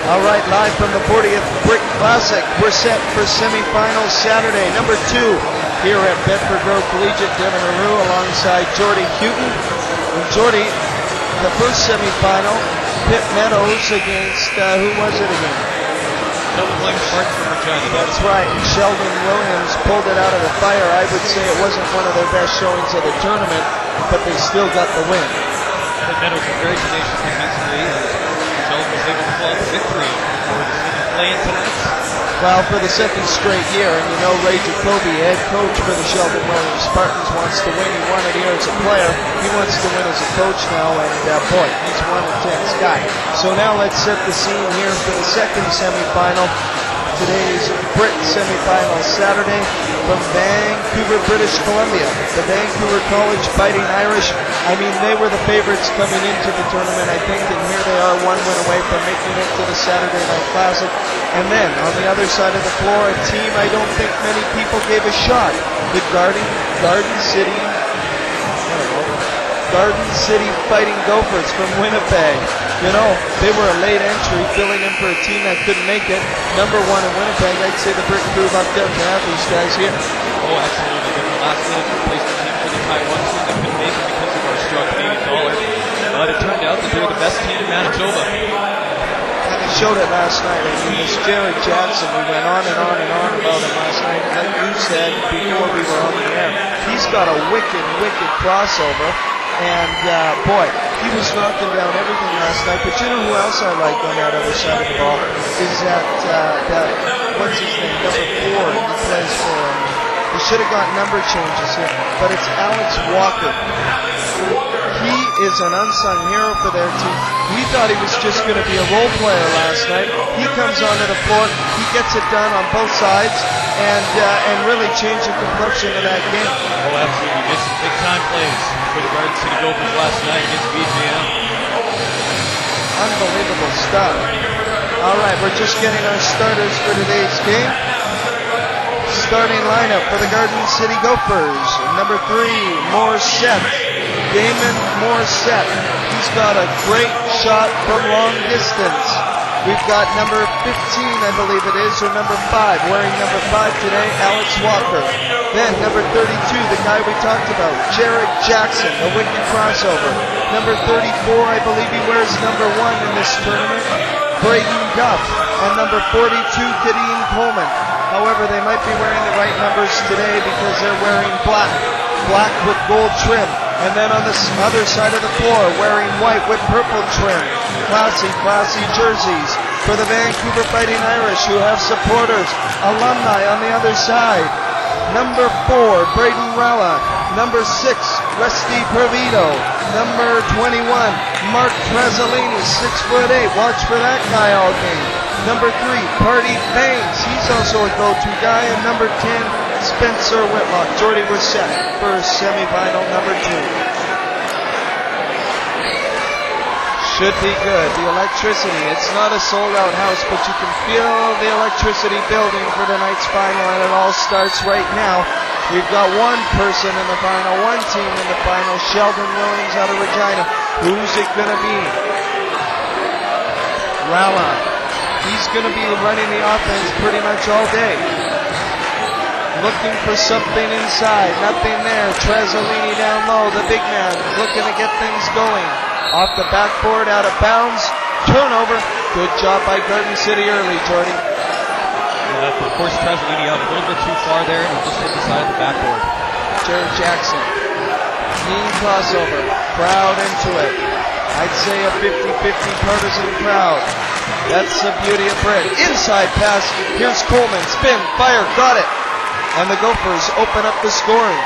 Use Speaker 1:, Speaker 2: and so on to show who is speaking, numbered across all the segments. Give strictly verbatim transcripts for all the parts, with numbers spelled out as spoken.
Speaker 1: All right, live from the fortieth Brick Classic. We're set for semifinals Saturday, number two, here at Bedford Grove Collegiate. Devin Aru alongside Jordy Houghton. And Jordy, the first semifinal, Pitt Meadows against, uh, who was it again?
Speaker 2: Sheldon Williams Spartans from Regina.
Speaker 1: That's right, Sheldon Williams pulled it out of the fire. I would say it wasn't one of their best showings of the tournament, but they still got the win.
Speaker 2: Pitt Meadows was very tenacious defensively, and Sheldon was able to pull out the victory for the city playing tonight.
Speaker 1: Well, for the second straight year, and you know Ray Jacoby, head coach for the Sheldon Williams Spartans, wants to win. He won it here as a player. He wants to win as a coach now, and uh, boy, he's one intense guy. So now let's set the scene here for the second semifinal. Today's Brit semifinal Saturday from Vancouver, British Columbia. The Vancouver College Fighting Irish. I mean, they were the favorites coming into the tournament, I think, and here they are one win away from making it to the Saturday Night Classic. And then, on the other side of the floor, a team I don't think many people gave a shot. The Garden, Garden City, I don't know, Garden City Fighting Gophers from Winnipeg. You know, they were a late entry, filling in for a team that couldn't make it. Number one in Winnipeg, I'd say the Brick Crew lucked out to have these guys here.
Speaker 2: Oh, absolutely. They were last minute replacement team for the Taiwan team that couldn't make it because of our strong Canadian dollar. But it turned out that they were the best team in Manitoba.
Speaker 1: And they showed it last night. I mean, this Jared Jackson, we went on and on and on about him last night. Like you said before we were on the air, he's got a wicked, wicked crossover. And, uh, boy, he was knocking down everything last night. But you know who else I like on that other side of the ball? Is that, uh, that what's his name, number four, he plays for him. They should have got number changes here. But it's Alex Walker. He is an unsung hero for their team. We thought he was just going to be a role player last night. He comes onto the floor. He gets it done on both sides and uh, and really changed the complexion of that game.
Speaker 2: Oh, absolutely. Made some big-time plays for the Garden City Gophers last night against B J M.
Speaker 1: Unbelievable stuff. All right, we're just getting our starters for today's game. Starting lineup for the Garden City Gophers. Number three, Morissette. Damon Morissette. He's got a great shot from long distance. We've got number fifteen, I believe it is, or number five, wearing number five today, Alex Walker. Then number thirty-two, the guy we talked about, Jared Jackson, a wicked crossover. Number thirty-four, I believe he wears number one in this tournament, Braden Duff. And number forty-two, Kadeen Coleman. However, they might be wearing the right numbers today because they're wearing black, black with gold trim. And then on the other side of the floor, wearing white with purple trim. Classy, classy jerseys for the Vancouver Fighting Irish, who have supporters, alumni on the other side. Number four, Braden Rella. Number six, Rusty Pervito. Number twenty-one, Mark Trazzolini, six foot eight. Watch for that guy all game. Number three, Party Banks. He's also a go-to guy. And number ten, Spencer Whitlock. Jordy was set for semifinal number two. Should be good. The electricity. It's not a sold-out house, but you can feel the electricity building for tonight's final, and it all starts right now. We've got one person in the final, one team in the final, Sheldon Williams out of Regina. Who's it going to be? Rala. He's going to be running the offense pretty much all day. Looking for something inside. Nothing there. Trazzolini down low. The big man looking to get things going. Off the backboard, out of bounds. Turnover. Good job by Garden City early, Jordy.
Speaker 2: Yeah, of course, Trazzolini out a little bit too far there and just hit the side of the backboard.
Speaker 1: Jared Jackson. Mean crossover. Crowd into it. I'd say a fifty-fifty partisan crowd. That's the beauty of Britt. Inside pass. Here's Coleman. Spin. Fire. Got it. And the Gophers open up the scoring.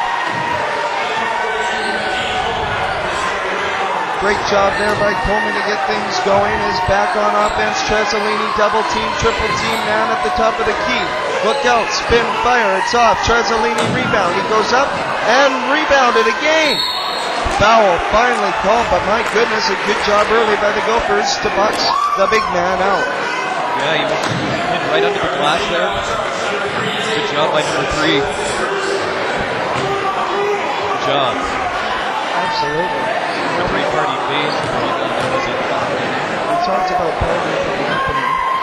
Speaker 1: Great job there by Coleman to get things going. Is back on offense. Trazzolini double team, triple team down at the top of the key. Look out. Spin. Fire. It's off. Trazzolini rebound. He goes up and rebounded again. Foul finally called, but my goodness, a good job early by the Gophers to box the big man out.
Speaker 2: Yeah, he was hit right under the glass there. Good job by number three. Good job.
Speaker 1: Absolutely.
Speaker 2: Number three, Party Bass.
Speaker 1: We talked about Party from the opening.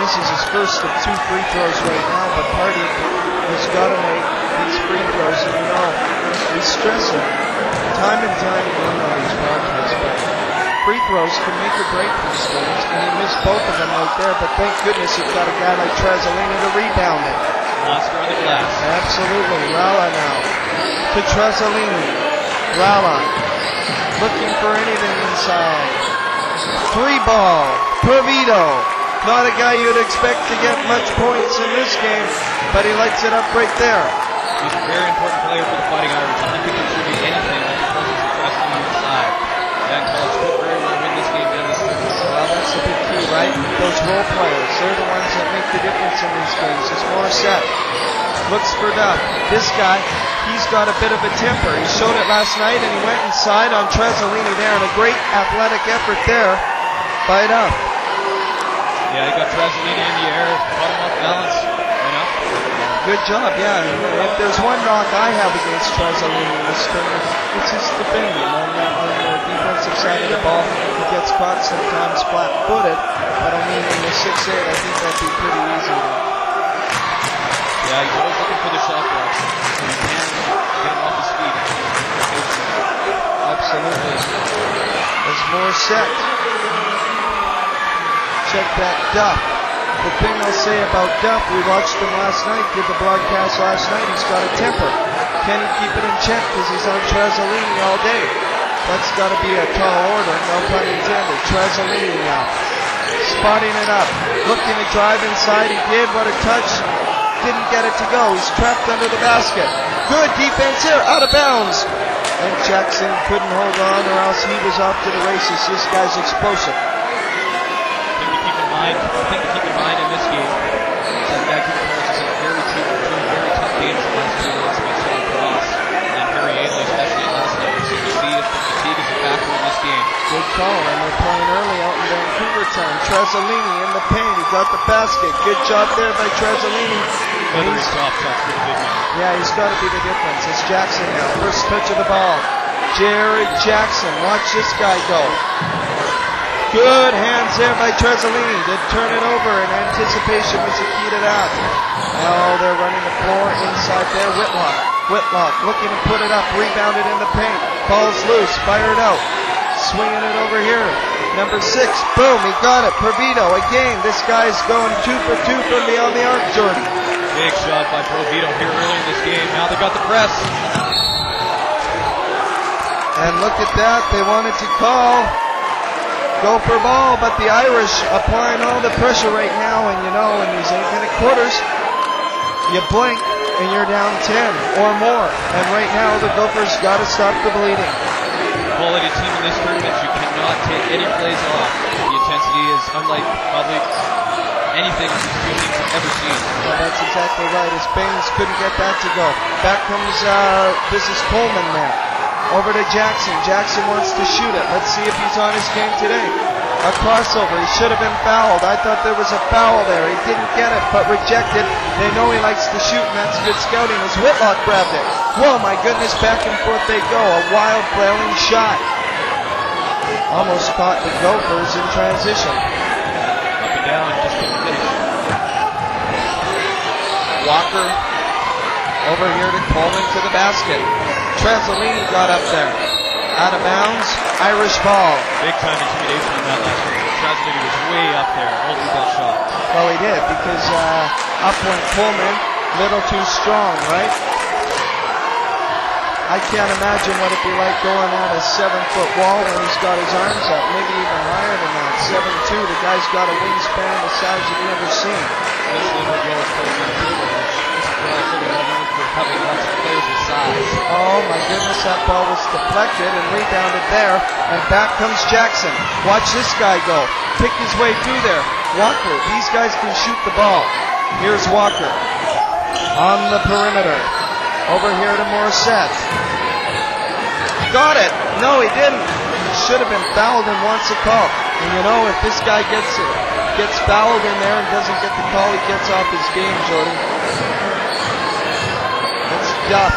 Speaker 1: misses his first of two free throws right now, but Party has got to make these free throws, and you know, we stress it time and time again on these broadcasts, but free throws can make or break these games, and he missed both of them right there, but thank goodness he's got a guy like Trasolini to rebound it.
Speaker 2: Oscar on the glass.
Speaker 1: Absolutely. Rala now to Trasolini. Rala looking for anything inside. Three ball. Provito. Not a guy you'd expect to get much points in this game, but he lights it up right there.
Speaker 2: He's a very important player for the Fighting Irish. He can contribute anything with the presence of Trasolini inside. Young College could very well win this game down the stretch.
Speaker 1: Well, that's the big key, right? Those role players, they're the ones that make the difference in these games. It's more set. Looks for Duff. This guy, he's got a bit of a temper. He showed it last night, and he went inside on Trasolini there, and a great athletic effort there by Duff.
Speaker 2: Yeah, he got Trasolini in the air, caught him off balance, went up.
Speaker 1: Good job, yeah. If there's one knock I have against Trasolini in this tournament, it's his defending on the, on the defensive side of the ball. He gets caught sometimes flat-footed, but I mean in the six eight, I think that'd be pretty easy to.
Speaker 2: Yeah, he's always looking for the shot block. So he can get him off his feet.
Speaker 1: Absolutely. There's more set. Check that Duff. The thing I'll say about Duff, we watched him last night, did the broadcast last night, he's got a temper. Can he keep it in check because he's on Trasolini all day? That's got to be a tall order, no pun intended. Trasolini now. Spotting it up. Looking to drive inside, he did, what a touch. Didn't get it to go. He's trapped under the basket. Good defense here, out of bounds. And Jackson couldn't hold on, or else he was off to the races. This guy's explosive.
Speaker 2: Thing to keep in mind, thing to keep in mind in this game is that Vancouver College is in very two, two very tough games the last two months against Sean Cross and Harry Ailey, especially last night. So you see if the fatigue is a factor in this game.
Speaker 1: Good call, and they're playing early out in Vancouver time. Trasolini in the paint. He got the basket. Good job there by Trasolini.
Speaker 2: Whether he's top shot's pretty big now.
Speaker 1: Yeah, he's got to be the difference. It's Jackson now. First touch of the ball. Jared Jackson. Watch this guy go. Good hands there by Trasolini to turn it over, and anticipation was the key to that. Now they're running the floor inside there. Whitlock. Whitlock looking to put it up. Rebounded in the paint. Ball's loose. Fired out. Swinging it over here. Number six. Boom. He got it. Provito again. This guy's going two for two from beyond the arc, Jordan.
Speaker 2: Big shot by Provito here early in this game. Now they got the press.
Speaker 1: And look at that. They wanted to call Gopher ball, but the Irish applying all the pressure right now. And you know, in these eight-minute quarters, you blink and you're down ten or more. And right now, the Gophers got to stop the bleeding.
Speaker 2: Quality team in this tournament. You cannot take any plays off. The intensity is unlike probably anything these two teams have ever seen.
Speaker 1: Well, that's exactly right. As Baines couldn't get that to go. Back comes, uh, this is Coleman now. Over to Jackson. Jackson wants to shoot it. Let's see if he's on his game today. A crossover. He should have been fouled. I thought there was a foul there. He didn't get it, but rejected. They know he likes to shoot, and that's good scouting as Whitlock grabbed it. Whoa, my goodness, back and forth they go. A wild, flailing shot. Almost caught the Gophers in transition.
Speaker 2: Up and down, just couldn't finish.
Speaker 1: Walker over here to Coleman to the basket. Trasolini got up there. Out of bounds, Irish ball.
Speaker 2: Big time intimidation in that last one. Trasolini was way up there, holding that shot.
Speaker 1: Well, he did, because uh, up went Coleman, little too strong, right? I can't imagine what it'd be like going at a seven-foot wall when he's got his arms up, maybe even higher than that. seven two, the guy's got a wingspan the size you've never seen.
Speaker 2: Especially when you always play on the This is where I feel they're known for having lots of players with size.
Speaker 1: Oh my goodness, that ball was deflected and rebounded there. And back comes Jackson. Watch this guy go. Pick his way through there. Walker, these guys can shoot the ball. Here's Walker on the perimeter. Over here to Morissette. Got it. No, he didn't. He should have been fouled and wants a call. And you know, if this guy gets it, gets fouled in there and doesn't get the call, he gets off his game, Jordan. It's Duff.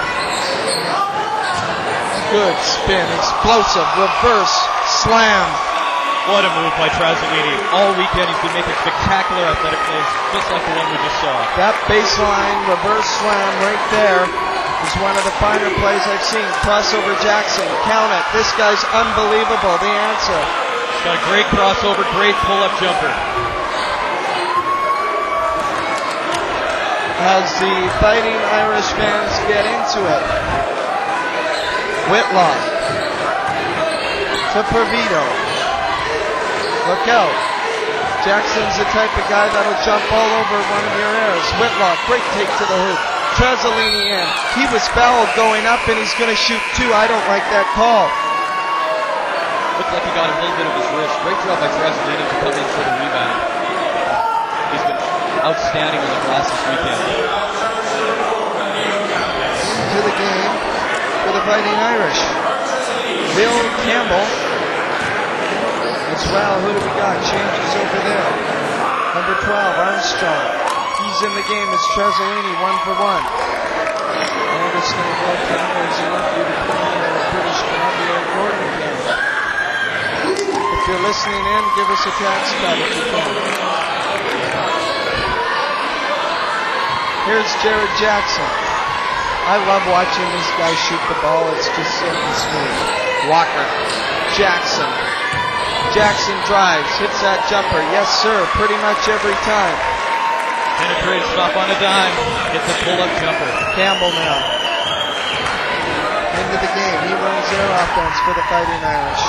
Speaker 1: Good spin, explosive, reverse, slam.
Speaker 2: What a move by Trasolini. All weekend he's been making spectacular athletic plays, just like the one we just saw.
Speaker 1: That baseline reverse slam right there is one of the finer plays I've seen. Crossover Jackson, count it. This guy's unbelievable, the answer.
Speaker 2: He's got a great crossover, great pull-up jumper.
Speaker 1: As the Fighting Irish fans get into it. Whitlock to Purvito. Look out. Jackson's the type of guy that'll jump all over one of your airs. Whitlock, great take to the hoop. Trasolini in. He was fouled going up and he's going to shoot two. I don't like that call.
Speaker 2: Looked like he got a little bit of his wrist. Great job by Trasolini to come in for the rebound. He's been outstanding on the glass this weekend.
Speaker 1: Into the game for the Fighting Irish. Bill Campbell. As well, who do we got? Changes over there. Number twelve, Armstrong. He's in the game. It's Trasolini, one for one. Augustine Bill Campbell is a nephew to Premier of British Columbia, Gordon Campbell. If you're listening in, give us a tax cut if you can. Here's Jared Jackson. I love watching this guy shoot the ball. It's just silky smooth. Walker. Jackson. Jackson drives, hits that jumper. Yes, sir, pretty much every time.
Speaker 2: Penetrates, stop on a dime. Hits a pull-up jumper.
Speaker 1: Campbell now. Into the game. He runs their offense for the Fighting Irish.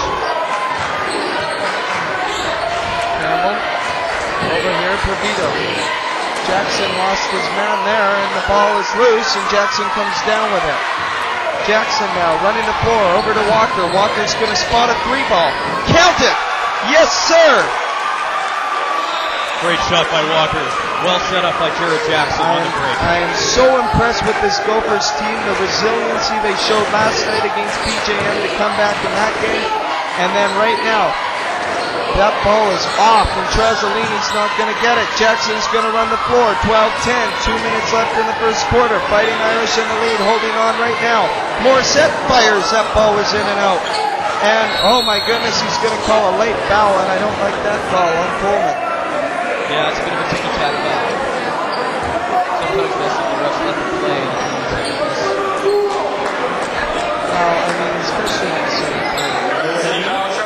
Speaker 1: Campbell. Over here, Purvito. Jackson lost his man there, and the ball is loose, and Jackson comes down with it. Jackson now running the floor over to Walker. Walker's going to spot a three ball. Count it! Yes, sir!
Speaker 2: Great shot by Walker. Well set up by Jared Jackson on the break.
Speaker 1: I am so impressed with this Gophers team, the resiliency they showed last night against P J M to come back in that game. And then right now, that ball is off, and Trasolini's not going to get it. Jackson's going to run the floor. twelve ten, two minutes left in the first quarter. Fighting Irish in the lead, holding on right now. Morissette fires. That ball was in and out. And, oh my goodness, he's going to call a late foul, and I don't like that call on Coleman.
Speaker 2: Yeah, it's a bit of a ticky-tack foul. Sometimes they'll see the refs let them play.
Speaker 1: Well, I mean, especially in the second quarter.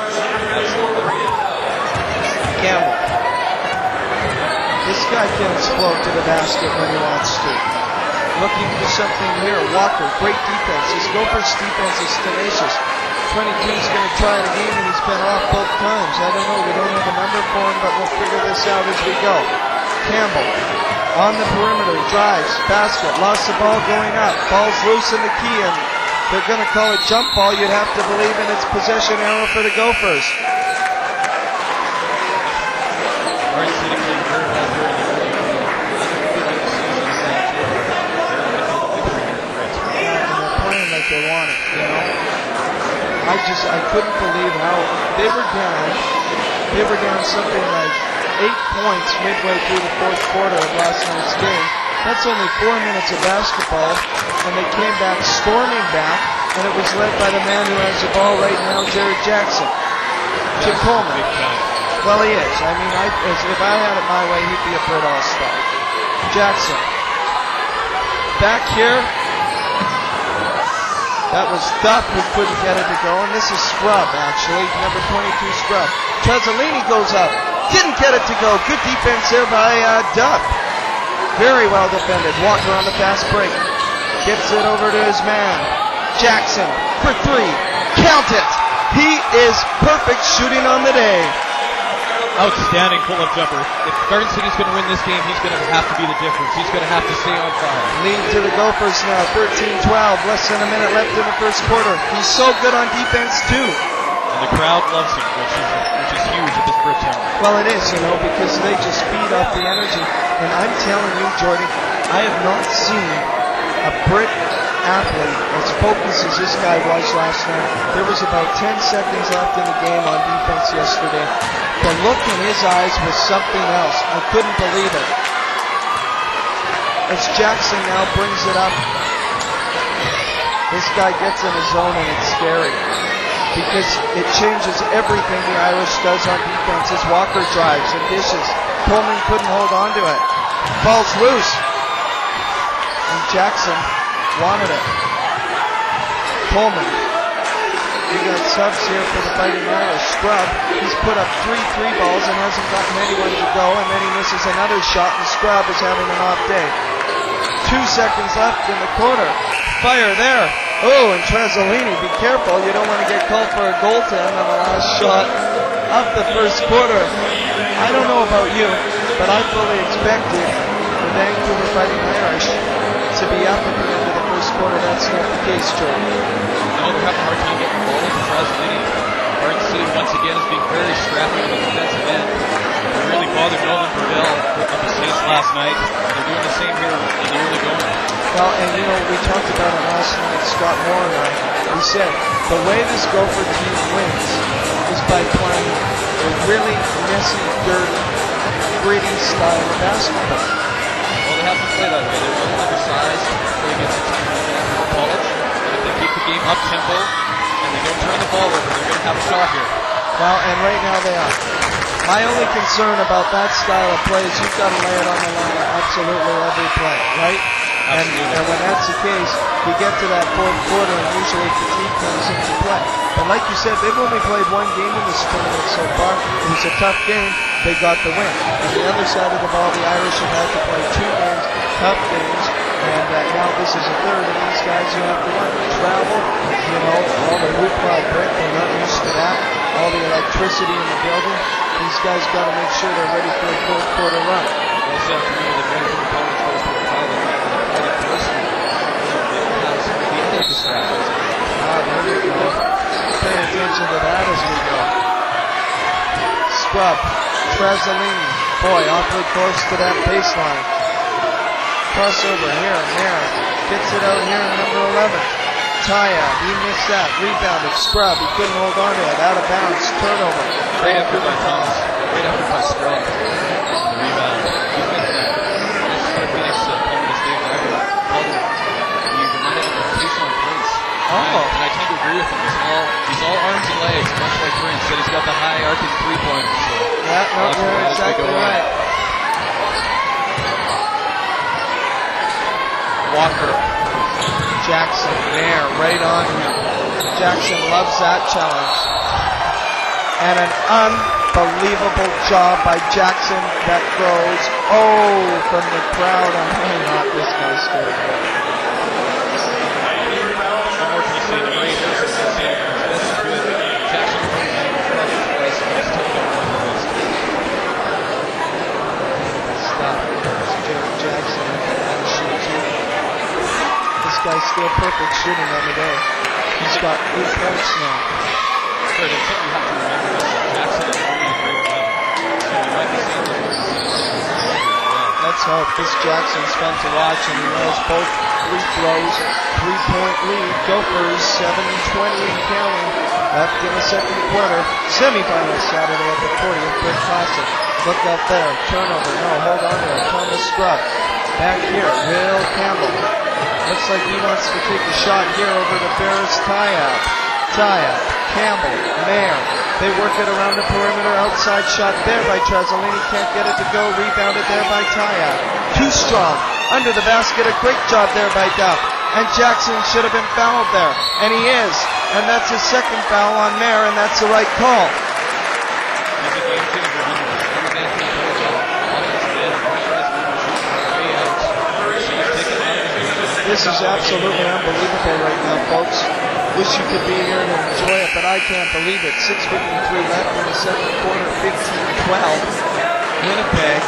Speaker 1: Campbell. This guy can explode to the basket when he wants to. Looking for something here. Walker, great defense. His Gophers defense is tenacious. twenty-two's going to try it again, and he's been off both times. I don't know. We don't have a number for him, but we'll figure this out as we go. Campbell on the perimeter, drives, basket, lost the ball going up. Ball's loose in the key, and they're going to call it jump ball. You'd have to believe in its possession arrow for the Gophers.
Speaker 2: Hard sitting there very well during the early game.
Speaker 1: And they're playing like they want it, you know? I just, I couldn't believe how they were down. They were down something like eight points midway through the fourth quarter of last night's game. That's only four minutes of basketball, and they came back storming back, and it was led by the man who has the ball right now, Jared Jackson. To Coleman. Well, he is. I mean, I, as, if I had it my way, he'd be a Brit All-Star. Jackson. Back here. That was Duff who couldn't get it to go, and this is Scrub, actually, number twenty-two Scrub. Trasolini goes up, didn't get it to go. Good defense there by uh, Duff. Very well defended. Walker on the fast break. Gets it over to his man. Jackson for three. Count it! He is perfect shooting on the day.
Speaker 2: Outstanding pull-up jumper. If Garden City's going to win this game, he's going to have to be the difference. He's going to have to stay on fire.
Speaker 1: Lead to the Gophers now, thirteen twelve. Less than a minute left in the first quarter. He's so good on defense, too.
Speaker 2: And the crowd loves him, which is, which is huge at this Brit town.
Speaker 1: Well, it is, you know, because they just feed off the energy. And I'm telling you, Jordy, I have not seen a Brit athlete as focused as this guy was last night. There was about ten seconds left in the game on defense yesterday. The look in his eyes was something else. I couldn't believe it. As Jackson now brings it up, this guy gets in his zone and it's scary. because it changes everything the Irish does on defense as Walker drives and dishes. Coleman couldn't hold on to it. Ball's loose. And Jackson wanted it. Coleman. We got subs here for the Fighting Irish. Scrub, he's put up three three balls and hasn't gotten anyone to go, and then he misses another shot, and Scrub is having an off day. Two seconds left in the quarter. Fire there. Oh, and Trasolini, be careful. You don't want to get called for a goaltend on the last shot of the first quarter. I don't know about you, but I fully expected the Vancouver Fighting Irish to be up at the end of the first quarter. That's not the case, Jordan.
Speaker 2: No, they're having a hard time getting the ball into Trasolini. Garden City once again is being very scrappy on the defensive end. It really bothered Nolan Burdell of the Saints last night. They're doing the same here in the early going.
Speaker 1: Well, and you know, we talked about it last night, Scott Moore and I. We said the way this Gopher team wins is by playing a really messy, dirty, gritty style of basketball.
Speaker 2: Well, they have to play that way. They're a little undersized. Play against a team like Vancouver College. But if they keep the game up tempo and they don't turn the ball over, they're going to have a shot here.
Speaker 1: Well, and right now they are. My only concern about that style of play is you've got to lay it on the line absolutely every play, right? And, and when that's the case, we get to that fourth quarter and usually fatigue comes into play. But like you said, they've only played one game in this tournament so far. It was a tough game. They got the win. On the other side of the ball, the Irish have had to play two games, tough games, and uh, now this is a third, and these guys you have to run. Travel, you know, all the hoopla brick, they're not used to that. All the electricity in the building. These guys got to make sure they're ready for a fourth quarter run.
Speaker 2: Well said for me, the Vancouver College fourth quarter pilot. Distractions.
Speaker 1: Ah, there we go. Pay attention to that as we go. Scrub. Trasolini. Boy, awfully close to that baseline. Crossover here and there. Gets it out here in number eleven. Taya, he missed that. Rebounded. Scrub, he couldn't hold on to it. Out of bounds. Turnover.
Speaker 2: Great effort by Thomas. Great effort by Scrub. The rebound. He missed that. This is what Phoenix uh, called a mistake. I called it. He reminded him of Keyshawn Prince.
Speaker 1: Oh.
Speaker 2: And I tend to agree with him. He's all, he's all arms and legs, much like Prince. Said he's got the high arcing three-pointers. So
Speaker 1: yeah, no, you're exactly right. Walker. Jackson there, right on him. Jackson loves that challenge. And an unbelievable job by Jackson that goes, oh, from the crowd. I'm really not this guy straight. Guy's still perfect shooting on the day. He's got eight points now.
Speaker 2: Good, and something you have to remember is that Jackson is only a grade eleven. So you might be seeing the
Speaker 1: Let's hope this Jackson's fun to watch, and he knows both free throws, three-point lead. Gophers seven twenty and counting. Left in the second quarter. Semifinal Saturday at the fortieth Brick Classic. Look out there. Turnover. No, hold on to it. Thomas Scrub. Back here. Will Campbell. Looks like he wants to take a shot here over to Ferris Tayab. Tayab, Campbell, Mayer. They work it around the perimeter. Outside shot there by Trasolini. Can't get it to go. Rebounded there by Tayab. Too strong. Under the basket. A great job there by Duff. And Jackson should have been fouled there. And he is. And that's his second foul on Mayer. And that's the right call.
Speaker 2: He's a game changer.
Speaker 1: This is absolutely unbelievable right now, folks. Wish you could be here and enjoy it, but I can't believe it. six fifty-three left in the second quarter, fifteen twelve. Winnipeg.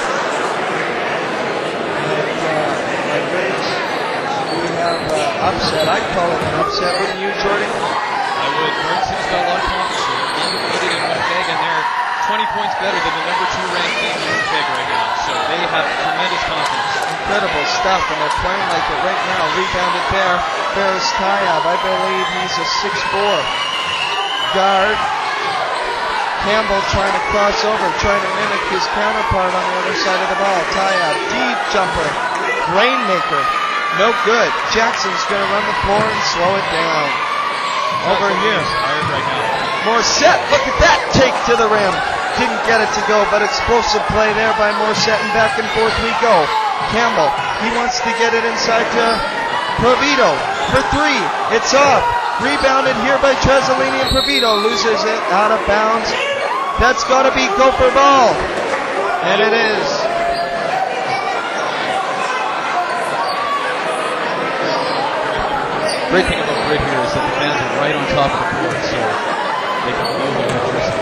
Speaker 1: And, uh, my goodness, we have uh, upset. I'd call it an upset, wouldn't you, Jordan?
Speaker 2: I would. Garden City's got a lot of confidence here. Undefeated in Winnipeg, and they're twenty points better than the number two ranked team in Winnipeg right now. So they have tremendous confidence.
Speaker 1: Incredible stuff, and they're playing like it right now. Rebounded there. Ferris Tayab, I believe he's a six four guard. Campbell trying to cross over, trying to mimic his counterpart on the other side of the ball. Tayab, deep jumper. Rainmaker, no good. Jackson's going to run the floor and slow it down. Over here.
Speaker 2: Tired right now.
Speaker 1: Morissette, look at that take to the rim. Didn't get it to go, but explosive play there by Morissette, and back and forth we go. Campbell, he wants to get it inside to Provito for three. It's off. Rebounded here by Tresolini, and Provito loses it out of bounds. That's got to be Gopher ball. And it is.
Speaker 2: Great thing about grid here is that the fans are right on top of the court, so they can move with electricity.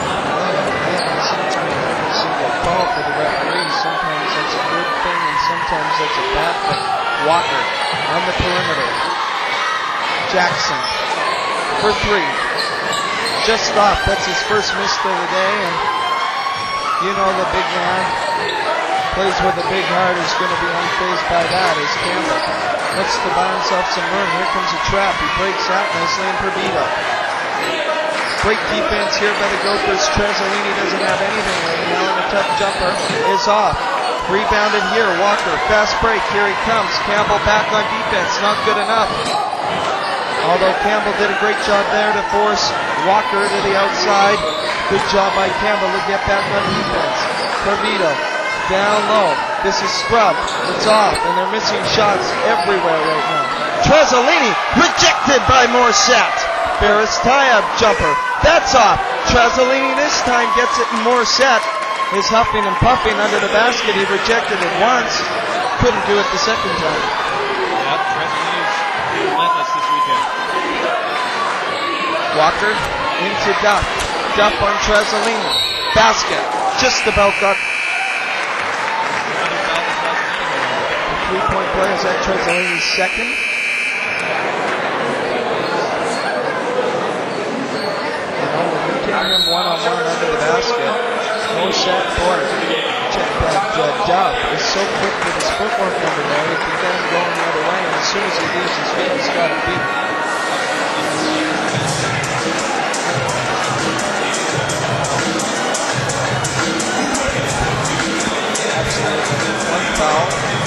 Speaker 1: Every single call for the referee. Sometimes that's a good thing, and sometimes that's a bad thing. Walker on the perimeter. Jackson for three. Just stopped. That's his first miss of the day, and you know the big man plays with a big heart is going to be unfazed by that is Campbell. Looks to buy himself some room. Here comes a trap. He breaks out nicely in Provito. Great defense here by the Gophers. Tresolini doesn't have anything right now, and a tough jumper is off. Rebounded here. Walker, fast break. Here he comes. Campbell back on defense. Not good enough. Although Campbell did a great job there to force Walker to the outside. Good job by Campbell to get back on defense. Provito down low. This is Scrub. It's off, and they're missing shots everywhere right now. Tresolini rejected by Morissette. Ferris tie-up jumper. That's off. Tresolini this time gets it, and Morissette is huffing and puffing under the basket. He rejected it once. Couldn't do it the second time.
Speaker 2: Yep, Tresolini's relentless this weekend.
Speaker 1: Walker into Duff. Duff on Tresolini. Basket. Just about got three-point play. Is that Tresolini's second? Him one-on-one under the basket. No set for it. Check that uh, Duff is so quick with his footwork under there. He can get him going the other way, and as soon as he leaves his feet, he's got him beat. Absolutely. One foul.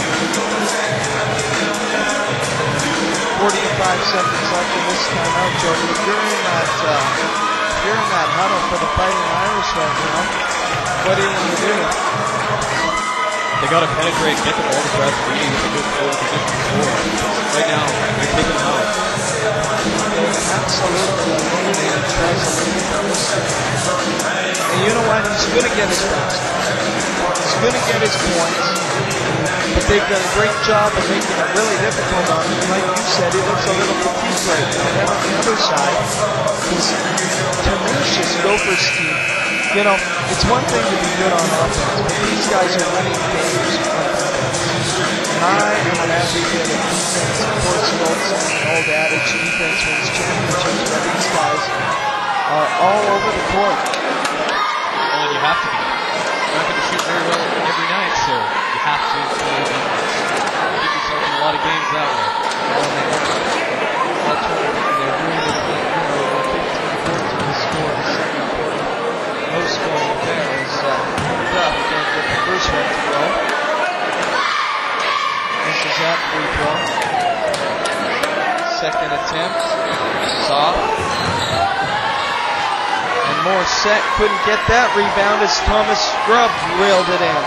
Speaker 1: forty-five seconds left in this timeout, Jody. If you're in that... Uh, You're in that huddle for the Fighting Irish right now. What do you want to do?
Speaker 2: They got to penetrate, get the ball to Tresolini with a good forward position to score. Right now, they're taking them out.
Speaker 1: Absolutely eliminated Tresolini from this game. And you know what? He's going to get his basket. He's going to get his points. But they've done a great job of making it really difficult on him. Like you said, he looks a little fatigued right now. And then on the other side, this tenacious Gophers team. You know, it's one thing to be good on offense, but these guys are winning games on defense. I am an advocate of defense. Of course, the old saying, the old adage, defense wins championships, but these guys are all over the court.
Speaker 2: Well, you have to be. You're not going to shoot very well every night, so you have to play defense. Keep yourself in a lot of games that way.
Speaker 1: Alternatively, they're doing it, you know, fifteen points to score the second quarter. No scoring there is uh, Duff can't get the first one to go. This is that free throw. Second attempt. Soft. And Morissette couldn't get that rebound as Thomas Scrub reeled it in.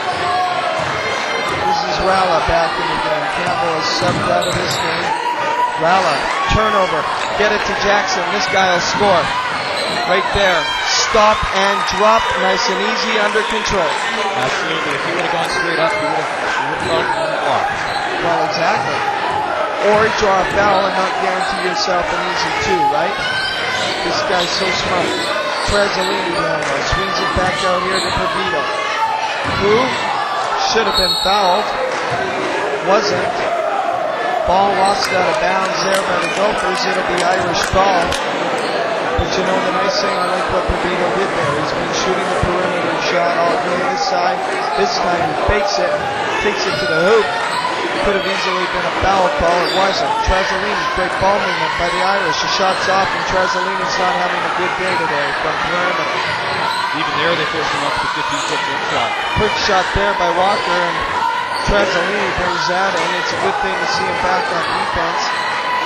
Speaker 1: This is Ralla back in the game. Campbell is subbed out of this game. Ralla, turnover, get it to Jackson. This guy will score. Right there. Stop and drop. Nice and easy under control.
Speaker 2: Absolutely. If he would have gone straight up, he would have gone on the block.
Speaker 1: Well, exactly. Or draw a foul and not guarantee yourself an easy two, right? This guy's so smart. Tresolini down there. Swings it back out here to Provito. Who should have been fouled. Wasn't. Ball lost out of bounds there by the Gophers. It'll be Irish ball. But you know, the nice thing, I like what Provito did there. He's been shooting the perimeter shot all game this side. This time he fakes it, takes it to the hoop. Could have easily been a foul call. It wasn't. Tresolini, great ball movement by the Irish. The shot's off, and Tresolini's not having a good day today from perimeter.
Speaker 2: Even there, they forced him up to the fifteen-foot jump shot.
Speaker 1: Quick shot there by Walker, and Tresolini brings that in. It's a good thing to see him back on defense.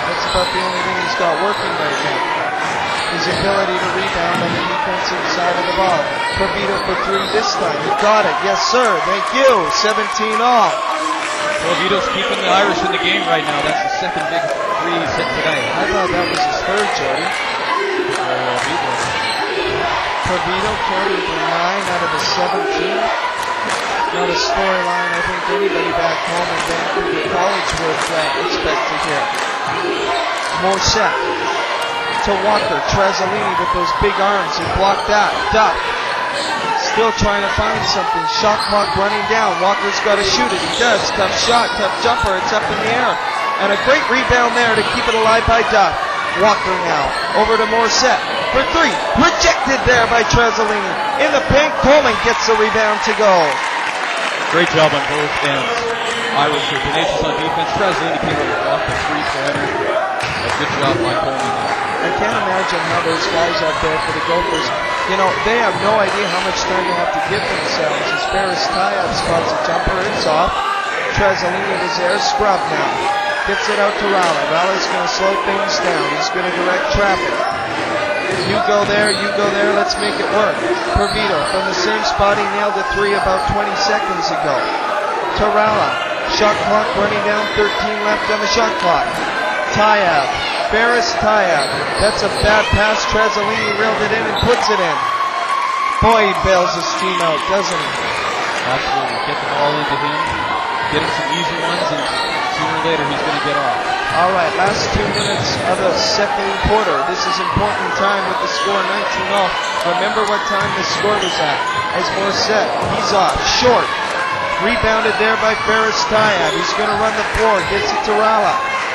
Speaker 1: That's about the only thing he's got working right now. His ability to rebound on the defensive side of the ball. Provito for three this time. He got it. Yes, sir. Thank you. seventeen all.
Speaker 2: Provito's keeping the Irish in the game right now. That's the second big three he's hit today.
Speaker 1: I thought that was his third, Jody.
Speaker 2: Provito.
Speaker 1: Provito carried the nine out of the seventeen. Not a storyline I think anybody back home in Vancouver College would uh, expect to hear. Morissette to Walker. Trazzolini with those big arms. He blocked that. Duck. Still trying to find something. Shot clock running down. Walker's got to shoot it. He does. Tough shot. Tough jumper. It's up in the air. And a great rebound there to keep it alive by Duck. Walker now. Over to Morissette for three. Rejected there by Trazzolini. In the paint. Coleman gets the rebound to go.
Speaker 2: Great job on both ends. Irish were tenacious on defense. Trazzolini came up off the three-pointer. A good job by Coleman.
Speaker 1: I can't imagine how those guys out there for the Gophers, you know, they have no idea how much time they have to give themselves. As Ferris Tayab spots a jumper, it's off. Trazzolini was there, scrub now. Gets it out to Rala. Rala's going to slow things down. He's going to direct traffic. You go there, you go there, let's make it work. Provito from the same spot he nailed a three about twenty seconds ago. To Rala. Shot clock running down, thirteen left on the shot clock. Tayab. Ferris Tayab. That's a bad pass. Trazzolini reeled it in and puts it in. Boy, he bails his team out, doesn't he?
Speaker 2: Absolutely. Get the ball into him. Get him some easy ones, and sooner or later he's going to get off.
Speaker 1: All right, last two minutes of the second quarter. This is important time with the score nineteen all. Remember what time the score was at. As Morissette, he's off. Short. Rebounded there by Ferris Tayab. He's going to run the floor. Gets it to Rala.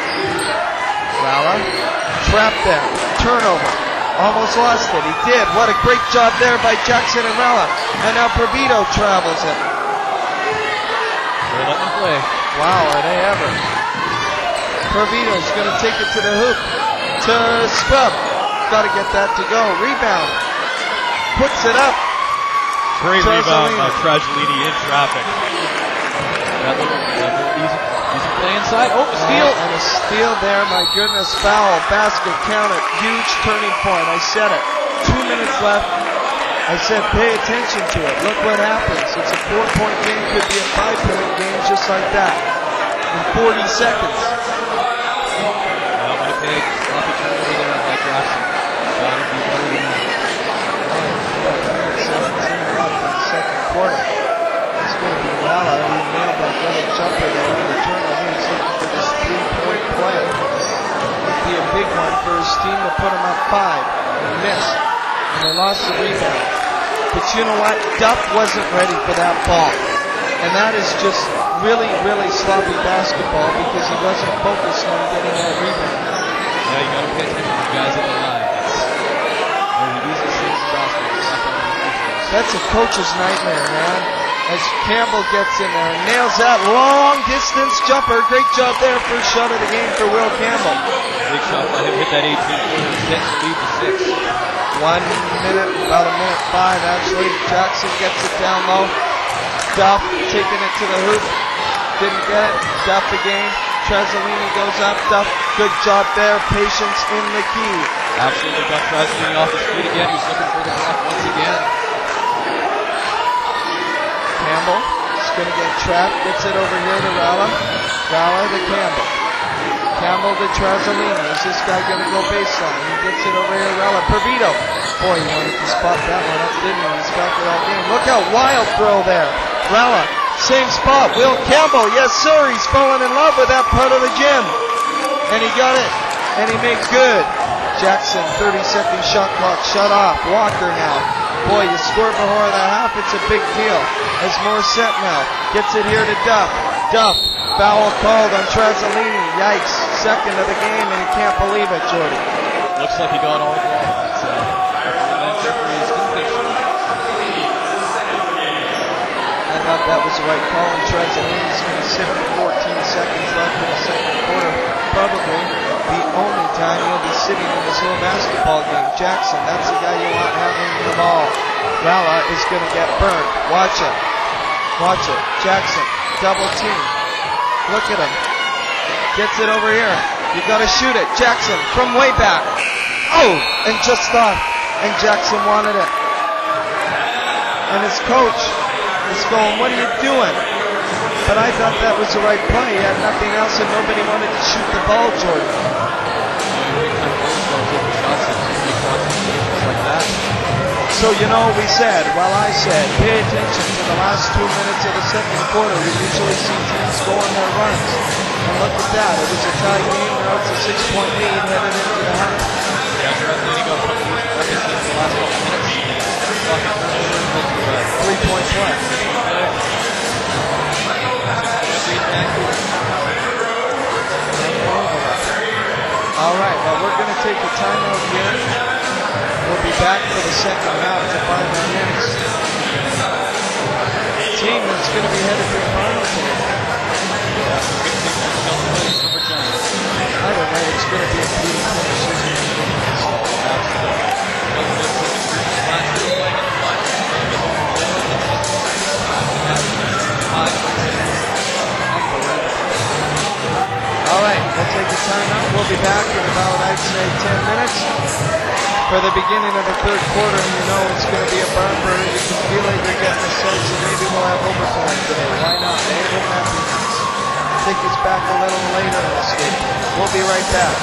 Speaker 1: Rala. Trapped there. Turnover. Almost lost it. He did. What a great job there by Jackson and Rala. And now Provito travels it.
Speaker 2: They're letting him play.
Speaker 1: Wow, are they ever. Provito's going to take it to the hoop. To Scrub. Got to get that to go. Rebound. Puts it up.
Speaker 2: Great rebound by Trazzolini in traffic. That little, that little easy, easy play inside. Oh, steal.
Speaker 1: Uh, and a steal there. My goodness. Foul. Basket counted. Huge turning point. I said it. Two minutes left. I said pay attention to it. Look what happens. It's a four-point game. Could be a five-point game just like that. In forty seconds.
Speaker 2: Well, Winnipeg, sloppy turnover there on Mike Jackson. Gotta be better than that.
Speaker 1: seventeen left in the second quarter. It's going to be Rala. He nailed that little jumper there on the turnover. He's looking for this three-point play. It'd be a big one for his team to put him up five. He missed. And they lost the rebound. But you know what? Duff wasn't ready for that ball. And that is just really, really sloppy basketball because he wasn't focused on getting that rebound.
Speaker 2: Yeah, you gotta pay attention to the guys in the line. It's one of the easiest things in basketball.
Speaker 1: That's a coach's nightmare, man. As Campbell gets in there and nails that long distance jumper. Great job there. First shot of the game for Will Campbell.
Speaker 2: Big shot by him. Hit that eighteen footer. Sets the lead to six.
Speaker 1: One minute, about a minute five actually. Jackson gets it down low. Duff taking it to the hoop. Didn't get it. Duff again. Trazzolini goes up. Duff, good job there. Patience in the key.
Speaker 2: Absolutely got Trazzolini off his feet again. He's looking for the block once again.
Speaker 1: Campbell is going to get trapped. Gets it over here to Rala. Rala to Campbell. Campbell to Trazzolini. Is this guy going to go baseline? He gets it over here to Rala. Provito. Boy, he wanted to spot that one up, didn't he? He's got it all game. Look how wild throw there. Rala. Same spot. Will Campbell. Yes, sir. He's fallen in love with that part of the gym. And he got it. And he made good. Jackson, thirty second shot clock shut off. Walker now. Boy, you score before the half, it's a big deal. As Morissette now gets it here to Duff. Duff, foul called on Trazzolini. Yikes, second of the game, and he can't believe it, Jordy.
Speaker 2: Looks like he got all involved. That's, uh, that's referee's conviction.
Speaker 1: I thought that was the right call, and Trazzolini's going to sit for fourteen seconds left in the second quarter. Probably the only time he'll be sitting in this whole basketball game. Jackson, that's the guy you want having the ball. Rala is going to get burned. Watch it. Watch it. Jackson, double team. Look at him. Gets it over here. You gotta shoot it. Jackson from way back. Oh, and just off. And Jackson wanted it. And his coach is going, what are you doing? But I thought that was the right play. He had nothing else and nobody wanted to shoot the ball, Jordan. So, you know, we said, well, I said, pay attention to the last two minutes of the second quarter. We usually see teams go on their runs. And look at that. It was a tie game. Now it's a six-point lead headed into the half.
Speaker 2: Yeah, they're leading up from the last couple minutes.
Speaker 1: Three points left. All right, well, we're going to take a timeout here. We'll be back for the second half to find our next team that's going to be headed to the final today. I don't know, it's going to be a beautiful decision. All right, we'll take a timeout. We'll be back in about, I'd say, ten minutes for the beginning of the third quarter. And you know it's going to be a barn burner. You can feel it. You're getting a sense that maybe we'll have overtime today. Why not? Hey, it won't have to take us back a little later in this game. We'll be right back.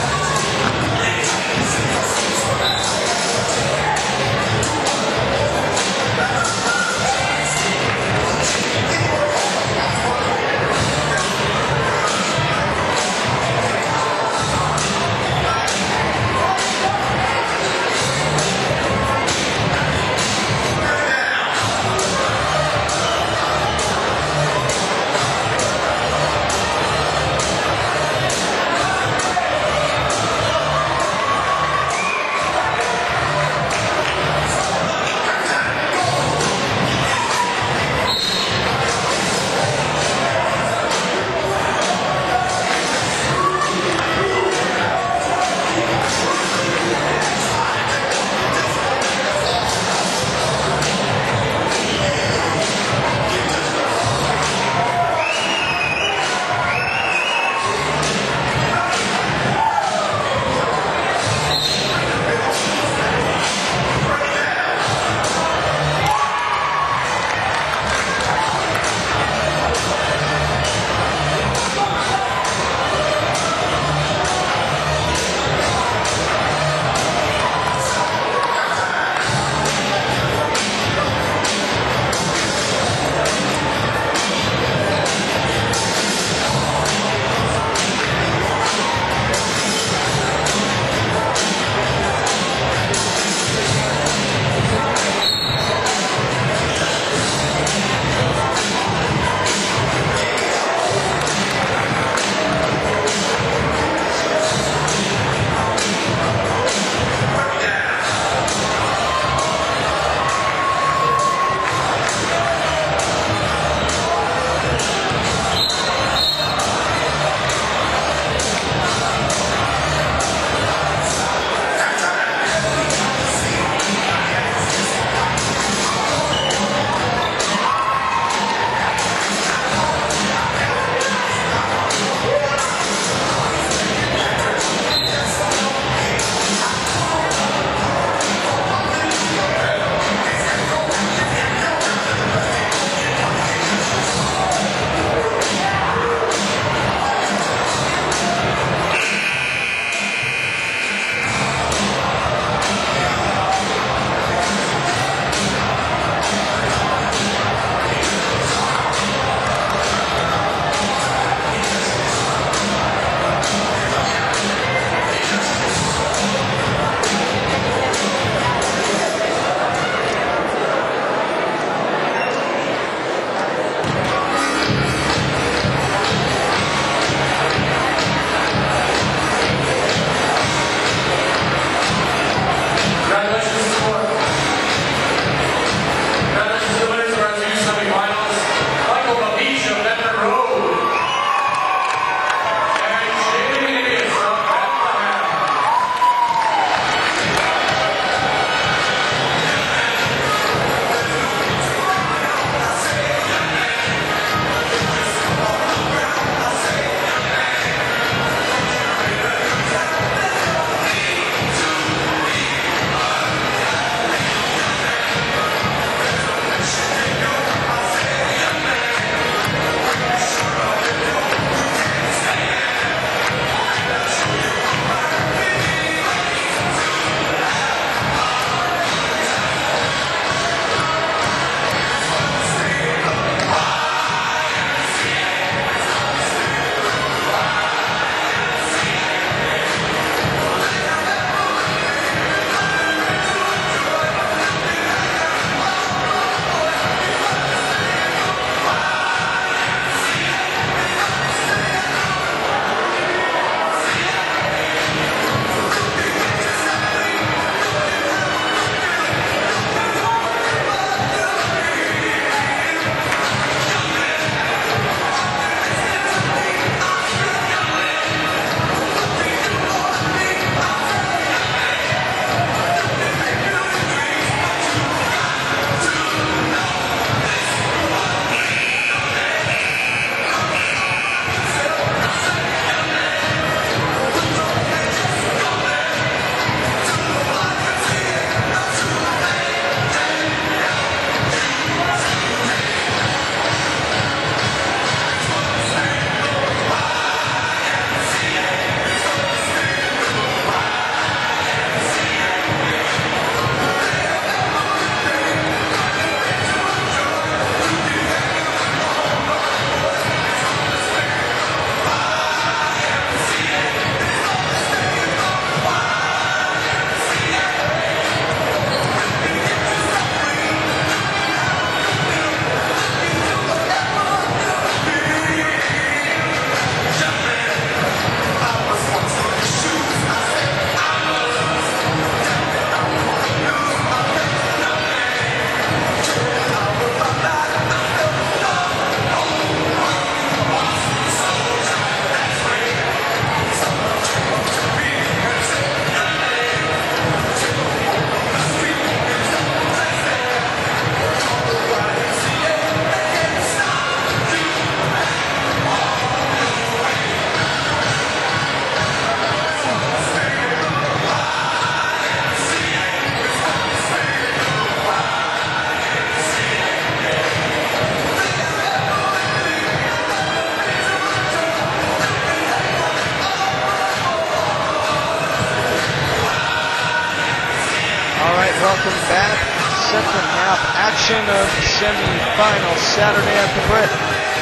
Speaker 1: action of semi-final Saturday at the Brit.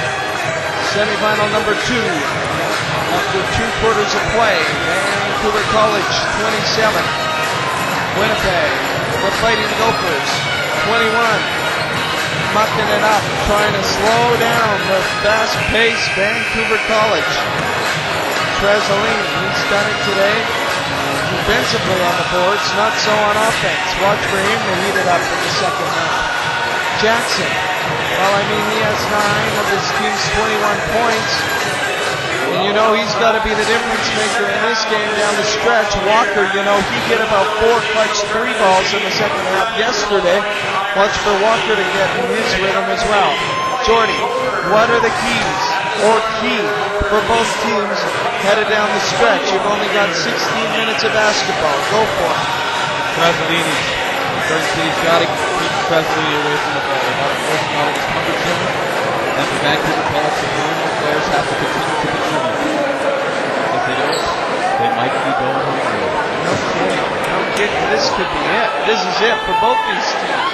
Speaker 1: Semi-final number two. After two quarters of play, Vancouver College twenty-seven. Winnipeg, the Fighting Gophers twenty-one. Mucking it up, trying to slow down the fast-paced Vancouver College. Trezolini, he's done it today. Defensively on the boards, not so on offense. Watch for him to heat it up in the second half. Jackson, well, I mean, he has nine of his team's twenty-one points. And you know he's got to be the difference maker in this game down the stretch. Walker, you know, he hit about four clutch three balls in the second half yesterday. Watch for Walker to get in his rhythm as well. Jordy, what are the keys or key for both teams headed down the stretch? You've only got sixteen minutes of basketball. Go for it.
Speaker 2: Trezolini. Garden City's got to keep Trezolini away from the ball. They've got to force him out of his comfort zone. And for Vancouver College, the normal players have to continue to contribute. If they don't, they might be going home early.
Speaker 1: No kidding. No kidding. This could be it. This is it for both these teams.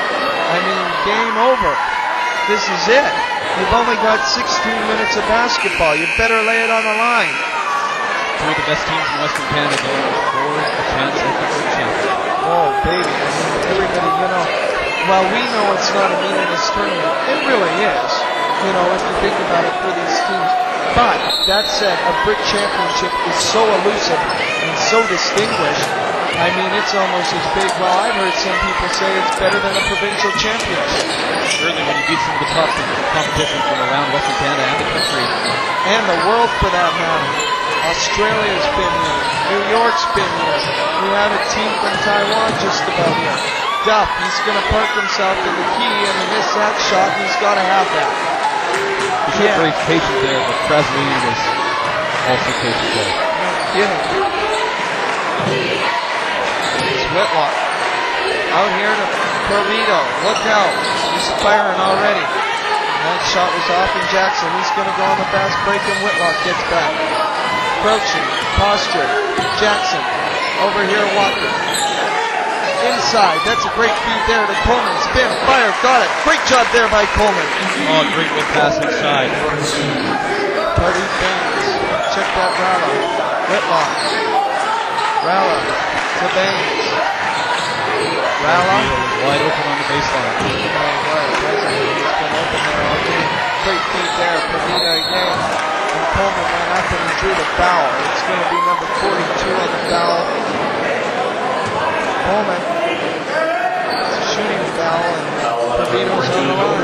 Speaker 1: I mean, game over. This is it. You've only got sixteen minutes of basketball. You better lay it on the line.
Speaker 2: Two of the best teams in Western Canada going for a chance at the World Championship.
Speaker 1: Oh, baby. I mean, everybody, you know, while we know it's not a meaningless tournament, it really is, you know, if you think about it for these teams. But, that said, a Brit Championship is so elusive and so distinguished. I mean, it's almost as big. Well, I've heard some people say it's better than a provincial championship.
Speaker 2: Certainly when you beat some of the top competition from around Western Canada and the country.
Speaker 1: And the world, for that matter. Australia's been here. New York's been here. We had a team from Taiwan just about here. Duff, he's going to park himself in the key and miss that shot. He's got to have that.
Speaker 2: He was yeah. very patient there, but Trezolini was also patient there.
Speaker 1: No kidding. It's Whitlock. Out here to Provito. Look out. He's firing already. That shot was off in Jackson. He's going to go on the fast break and Whitlock gets back. Crouching. Posture. Jackson. Over here, Walker. Inside. That's a great feed there to Coleman. Spin. Fire. Got it. Great job there by Coleman.
Speaker 2: Oh, great whip pass inside.
Speaker 1: Party Baines. Check that Rala. Whitlock. Rala to Baines. Rala.
Speaker 2: Wide open on the baseline.
Speaker 1: Oh, right. He's been open there all game. Great feed there. Pavita again. And Coleman went up and he drew the foul. It's going to be number forty-two on the foul. Coleman. It's a shooting foul and Pavito's on the line.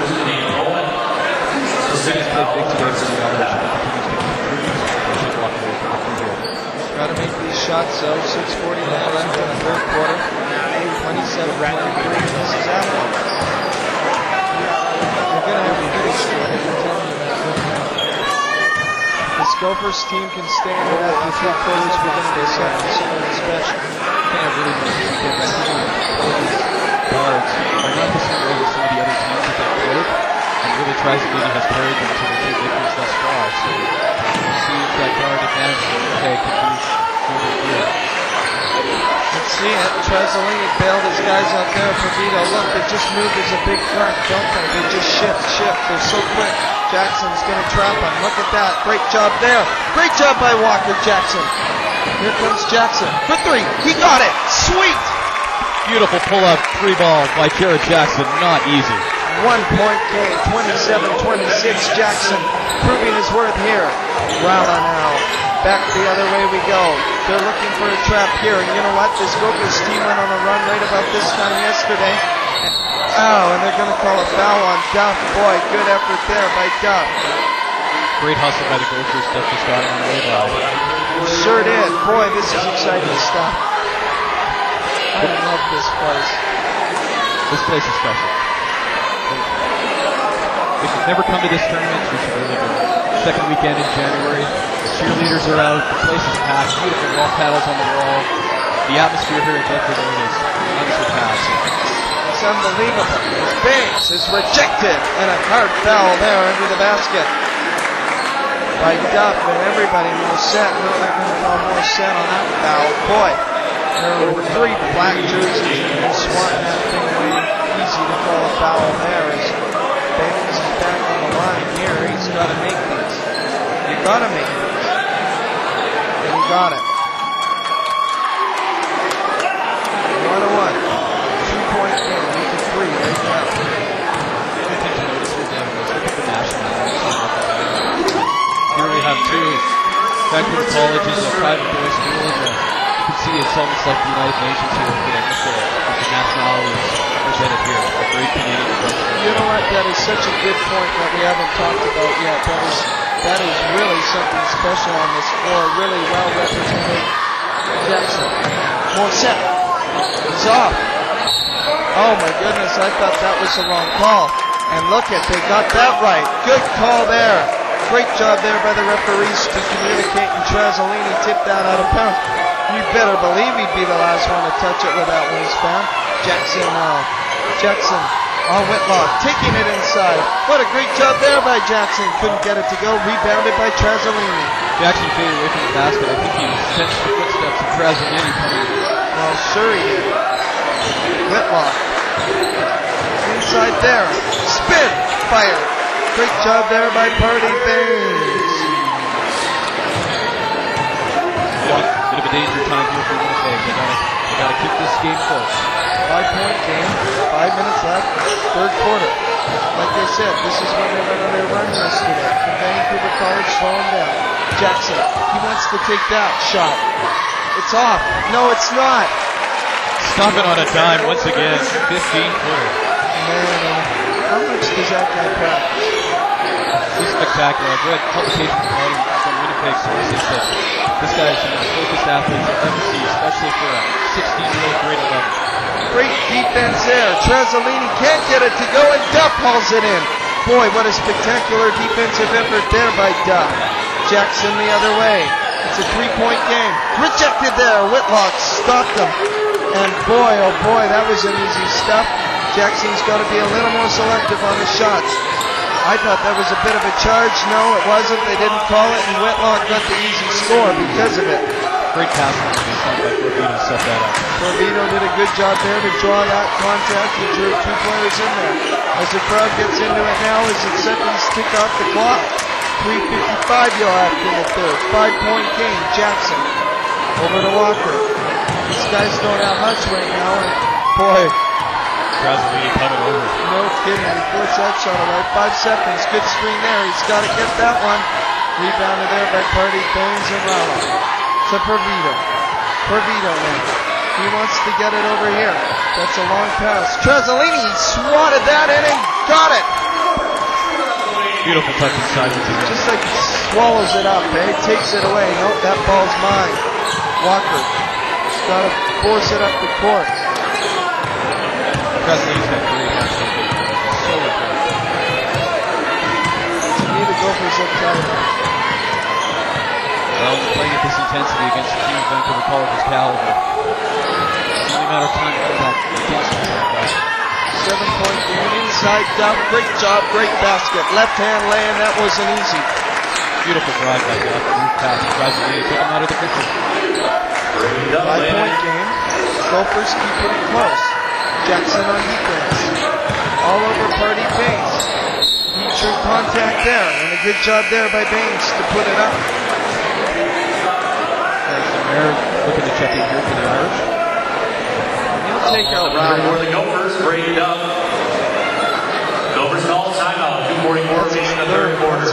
Speaker 1: Got to make these shots though. six forty-nine left in the third quarter. twenty-seven twenty-three. This is Apple. You're going to have a finish to it. I'm telling you that. This Gophers team can stay in it after three quarters. We're going to be something something special.
Speaker 2: I think I really want to get back to these guards. They're not just over some of the other teams that they've played. And really tries to maybe has carried them to the two victories thus far. So we'll see if that guard advantage okay can be really good.
Speaker 1: Let's see it. Trezolini bailed his guys out there. Pavito, look, they just moved as a big front, don't they? They just shift, shift. They're so quick. Jackson's going to trap him. Look at that. Great job there. Great job by Walker Jackson. Here comes Jackson for three. He got it. Sweet.
Speaker 2: Beautiful pull-up three ball by Jared Jackson. Not easy.
Speaker 1: One-point game. twenty-seven twenty-six. Jackson proving his worth here. Rala now. Back the other way we go. They're looking for a trap here. And you know what? This Gophers team went on a run right about this time yesterday. Oh, and they're going to call a foul on Duff. Boy, good effort there by Duff.
Speaker 2: Great hustle by the Gophers. Duff just got it on the way by.
Speaker 1: Sure did. Boy, this is exciting stuff. I love this place.
Speaker 2: This place is special. If you've never come to this tournament, you should really go. Second weekend in January. The cheerleaders are out. The place is packed. Beautiful wall paddles on the wall. The atmosphere here at Bedford is unsurpassed.
Speaker 1: It's unbelievable. As Banks is rejected and a hard foul there under the basket by Duff and everybody more set. No, they're going to call more set on that foul. Boy, There were three black jerseys and swatting that thing away. Easy to call a foul there as Baines is back on the line here. He's got to make these. You got to make these. And he got it. One to one. Two point game. He can three right now.
Speaker 2: One thing to notice with them is look at the nationalities. Here we have two Vancouver colleges, a private boys' school. And you can see it's almost like the United Nations here with the, with the nationalities presented here. A great Canadian diversity.
Speaker 1: You know what? That is such a good point that we haven't talked about yet. That is, that is really something special on this floor. Really well represented. Jackson. More set. It's off. Oh my goodness, I thought that was the wrong call. And look at, they got that right. Good call there. Great job there by the referees to communicate, and Trasolini tipped that out of bounds. You better believe he'd be the last one to touch it with that wingspan. Jackson, uh, Jackson on Whitlock, taking it inside. What a great job there by Jackson. Couldn't get it to go. Rebounded by Trasolini.
Speaker 2: Jackson faded away from the basket. I think he sensed the footsteps of Trasolini coming.
Speaker 1: Well, sure he did. Whitlock. Inside there. Spin. Fire. Great job there by Party Baines.
Speaker 2: Bit of a danger time here for Winnipeg. They gotta, they gotta keep this game close.
Speaker 1: Five point game. Five minutes left. Third quarter. Like they said, this is when they went on their run yesterday. From Vancouver College, slowing down. Jackson. He wants to take that shot. It's off. No, it's not.
Speaker 2: Stopping on a dime once again. fifteen footer.
Speaker 1: Man, how much does that guy practice?
Speaker 2: This is spectacular. I've read publications about him from Winnipeg sources that this guy is the most focused athlete you'll ever see, especially for a sixteen-year-old grade eleven.
Speaker 1: Great defense there. Trasolini can't get it to go, and Duff hauls it in. Boy, what a spectacular defensive effort there by Duff. Jackson the other way. It's a three-point game. Rejected there. Whitlock stopped him. And boy, oh boy, that was an easy stuff. Jackson's got to be a little more selective on the shots. I thought that was a bit of a charge. No, it wasn't. They didn't call it, and Whitlock got the easy score because of it.
Speaker 2: Great pass on the by Corvino to set that up.
Speaker 1: Corvino did a good job there to draw that contact. He drew two players in there. As the crowd gets into it now, as it seconds tick off the clock. three fifty-five you'll have in the third. Five-point game. Jackson over to Walker. These guys don't have much right now. And boy,
Speaker 2: Trasolini coming over.
Speaker 1: no kidding. He forced that shot away. Five seconds. Good screen there. He's got to get that one. Rebounded there by Party Baines and Rama. To Pervito. Pervito now. He wants to get it over here. That's a long pass. Trasolini swatted that in and got it.
Speaker 2: Beautiful touch inside.
Speaker 1: Just like he swallows it up, eh? Takes it away. Nope, that ball's mine. Walker. He's got to force it up the court.
Speaker 2: Trasolini's got great hands. So good.
Speaker 1: To me, the Gophers look tired.
Speaker 2: Well, playing at this intensity against the team of Vancouver College's caliber. It's only a matter of time to get that intensity back.
Speaker 1: Seven point game inside Duff. Great job, great basket. Left hand laying, that wasn't easy.
Speaker 2: Beautiful drive by Duff. Move pass. Trasolini took him out of the picture.
Speaker 1: Five point game. Gophers keep it close. Jackson on defense. All over Party Baines. He drew contact there, and a good job there by Baines to put it up.
Speaker 2: Mayor looking to check in here for the Irish.
Speaker 1: He'll take out Ryan.
Speaker 3: For the Gophers, Brady Duff. Gophers call timeout. two forty-four remaining in the third quarter.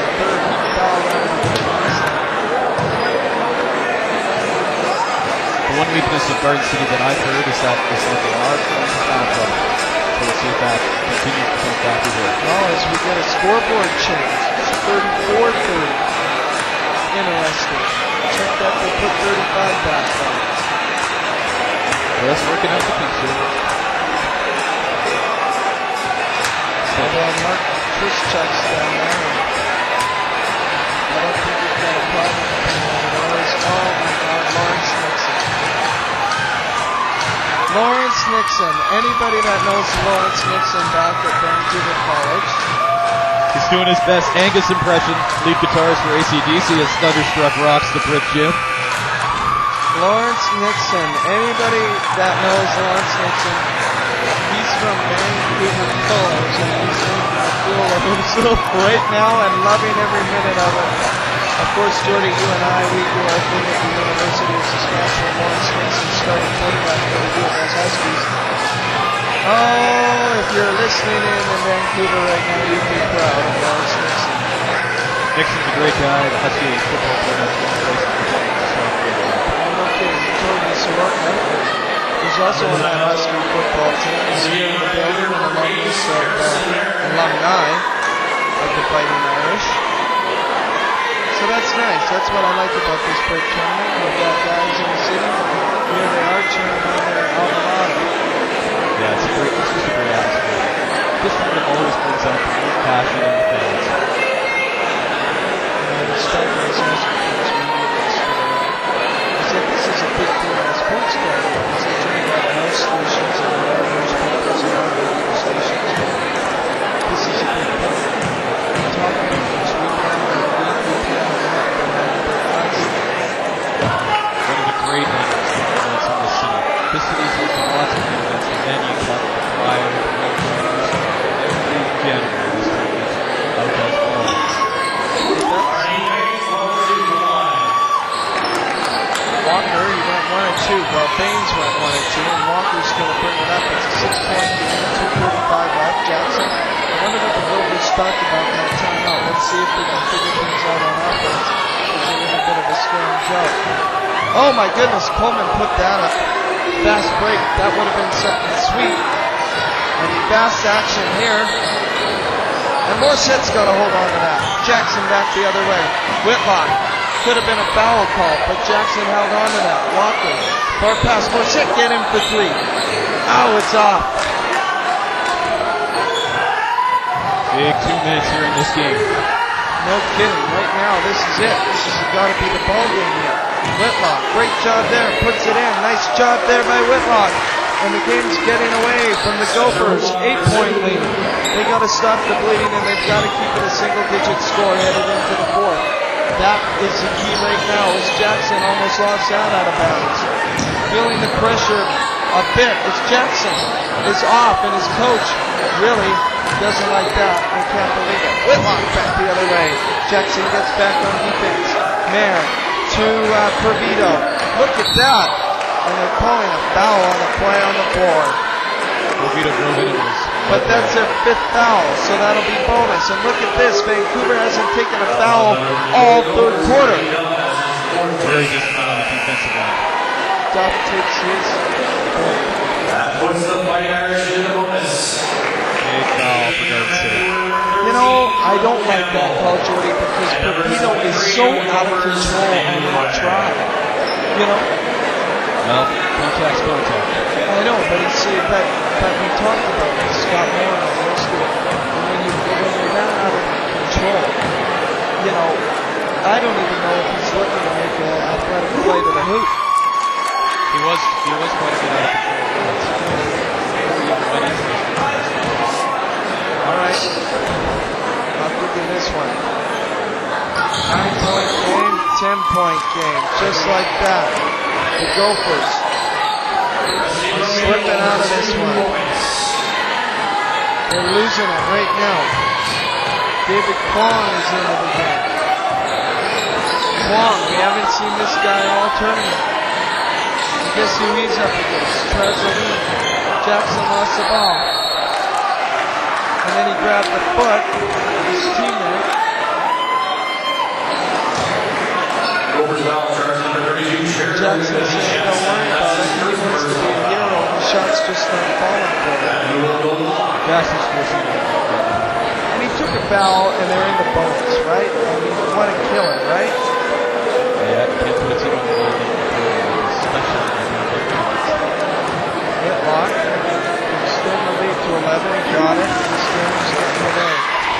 Speaker 2: The one weakness of Garden City that I've heard is that is that they are playing foul trouble. So we'll see if that continues to come back here.
Speaker 1: Well, as we get a scoreboard change, it's thirty-four thirty. Interesting. Check that, they put thirty-five back on.
Speaker 2: Well, that's working out the picture.
Speaker 1: Although Mark Trischuk's down there. I don't think he's got a problem with him. Oh my God, Lawrence Nixon. Lawrence Nixon. Anybody that knows Lawrence Nixon back at Vancouver College?
Speaker 2: He's doing his best Angus impression, lead guitarist for A C D C as Thunderstruck rocks the Brit Gym.
Speaker 1: Lawrence Nixon. Anybody that knows Lawrence Nixon, he's from Vancouver Colors, and he's making a fool of himself right now and loving every minute of it. Of course, Jordy, you and I, we do our thing at the University of Saskatchewan. Lawrence Nixon starting quarterback for the U of S Huskies. Oh, if you're listening in in Vancouver right now, you'd be proud of Lawrence Nixon.
Speaker 2: Nixon's a great guy. The Husky football player has been placed in the game.
Speaker 1: I'm not kidding. He told me Soroka. He's also on that Husky football team. He's here in the building, an alumnus of, uh, alumni of the Fighting Irish. So that's nice. That's what I like about this break tournament. We've got guys in the city. Here they are cheering on their alma mater.
Speaker 2: Yeah, it's a great, it's just a great atmosphere. This tournament always brings out the most passion in the fans.
Speaker 1: And the Starkers has I said this is a big thing on the sports card because they turn out house stations and our newspapers and our radio stations. This is a big thing. We talk about this. We plan on a week, we plan on that, but having their eyes.
Speaker 2: One of the great events in the city. This city is hosting lots of events, the venue, lots of the flyers, the road every January this tournament outdoes all of this.
Speaker 1: Walker, he went one and two. Well, Baines went one and two, and Walker's going to bring it up. It's a six-point game, two thirty-five left. Jackson, I wonder if the Rovers talked about that timeout. Let's see if we can figure things out on offense. It's a little bit of a scary job. Oh my goodness, Coleman put that up. Fast break, that would have been something sweet. And fast action here. And Morset's got to hold on to that. Jackson back the other way. Whitlock. Could have been a foul call, but Jackson held on to that. Walker. Far pass. Morset get him for three. Oh, it's off.
Speaker 2: Big two minutes here in this game.
Speaker 1: No kidding. Right now, this is it. This has got to be the ball game here. Whitlock, great job there, puts it in. Nice job there by Whitlock. And the game's getting away from the Gophers. Eight-point lead. They got to stop the bleeding, and they've got to keep it a single-digit score headed into the fourth. That is the key right now, as Jackson almost lost out out of bounds. Feeling the pressure a bit. It's Jackson is off, and his coach really doesn't like that. I can't believe it. Whitlock back the other way. Jackson gets back on defense. Mayer to uh, Pervito. Look at that. And they're calling a foul on the play on the board.
Speaker 2: Pervito drove into this.
Speaker 1: But that's their fifth foul, so that'll be bonus. And look at this. Vancouver hasn't taken a foul all third quarter.
Speaker 2: Very disciplined on the defensive line.
Speaker 1: Duff takes his point.
Speaker 3: That puts the Fighting Irish in the bonus.
Speaker 2: Big foul for Garden City.
Speaker 1: You know, I don't like that call, Jordy, because Pervito is so out of control on that try. You know?
Speaker 2: Well, contact's contact.
Speaker 1: I know, but it's, uh, but, but we talked about this, Scott Moore and the rest of it. And when, you, when you're that out of control, you know, I don't even know if he's looking to make an athletic play to the hoop.
Speaker 2: He was, he was quite a bit out of control.
Speaker 1: All right, I'll give you this one. Nine-point game, ten-point game, just like that. The Gophers slipping out of this one. They're losing it right now. David Kwong is into the game. Kwong, we haven't seen this guy all tournament. And guess who he's up against? Trezorine. Jackson lost the ball. And then he grabbed the foot of his teammate.
Speaker 3: Gophers foul charge number thirty-two.
Speaker 1: Jackson said, don't worry about it. He wants to be a hero, and the shots just aren't falling for him.
Speaker 2: Jackson's forcing it.
Speaker 1: And he took a foul, and they're in the bonus, right? I mean, what a killer, right?
Speaker 2: Yeah, you can't put a team on the line, especially when they're
Speaker 1: Whitlock, extend the lead to eleven, he got it. This game's getting away.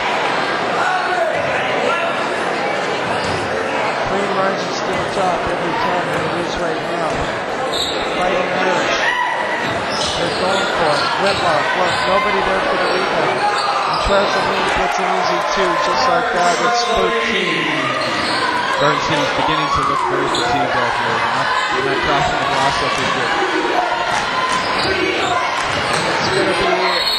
Speaker 1: Clean rises to the top every time than it is right now. Fighting Irish. They're going for it. Whitlock, look, nobody there for the rebound. And Trezorine gets an easy two, just like that. It's thirteen.
Speaker 2: Garden City's beginning to look very fatigued out here. They're not, they're not crashing the glass like they did.
Speaker 1: It's gonna be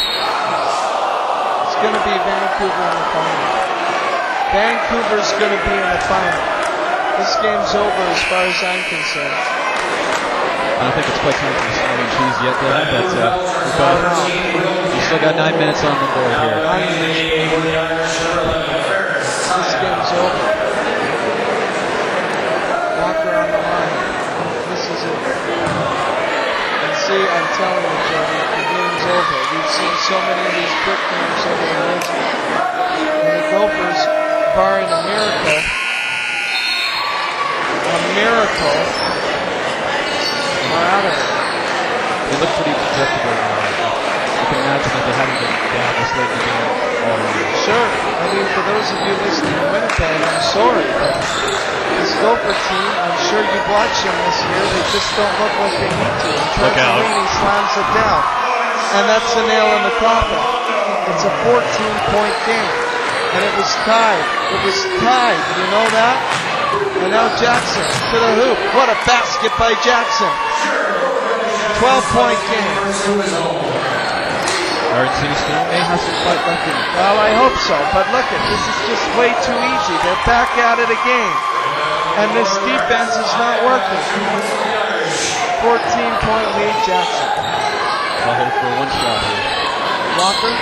Speaker 1: it's gonna be Vancouver in the final. Vancouver's gonna be in the final. This game's over as far as I'm concerned.
Speaker 2: I don't think it's quite time for the snow and cheese yet, though, but uh, we've got, you still got nine minutes on the board here.
Speaker 1: This game's over. Walker on the line. This is it. And see, I'm telling you, Jody, the game's over. We've seen so many of these quick games over the years. And the Gophers, barring a miracle, a miracle, are out of it.
Speaker 2: They look pretty susceptible now. I can imagine that they haven't been down this late in the game all year.
Speaker 1: Sure. I mean, for those of you listening in Winnipeg, I'm sorry, but this Gopher team, I'm sure you've watched them this year, they just don't look like they need to. And Trent Marini slams it down. And that's the nail in the coffin. It's a fourteen point game. And it was tied. It was tied. You know that? And now Jackson to the hoop. What a basket by Jackson. twelve point game.
Speaker 2: Garden City still may have some fight left in it.
Speaker 1: Well, I hope so. But look, at this is just way too easy. They're back at it again. And this defense is not working. fourteen point lead, Jackson.
Speaker 2: I'll hold for one shot here.
Speaker 1: Walker.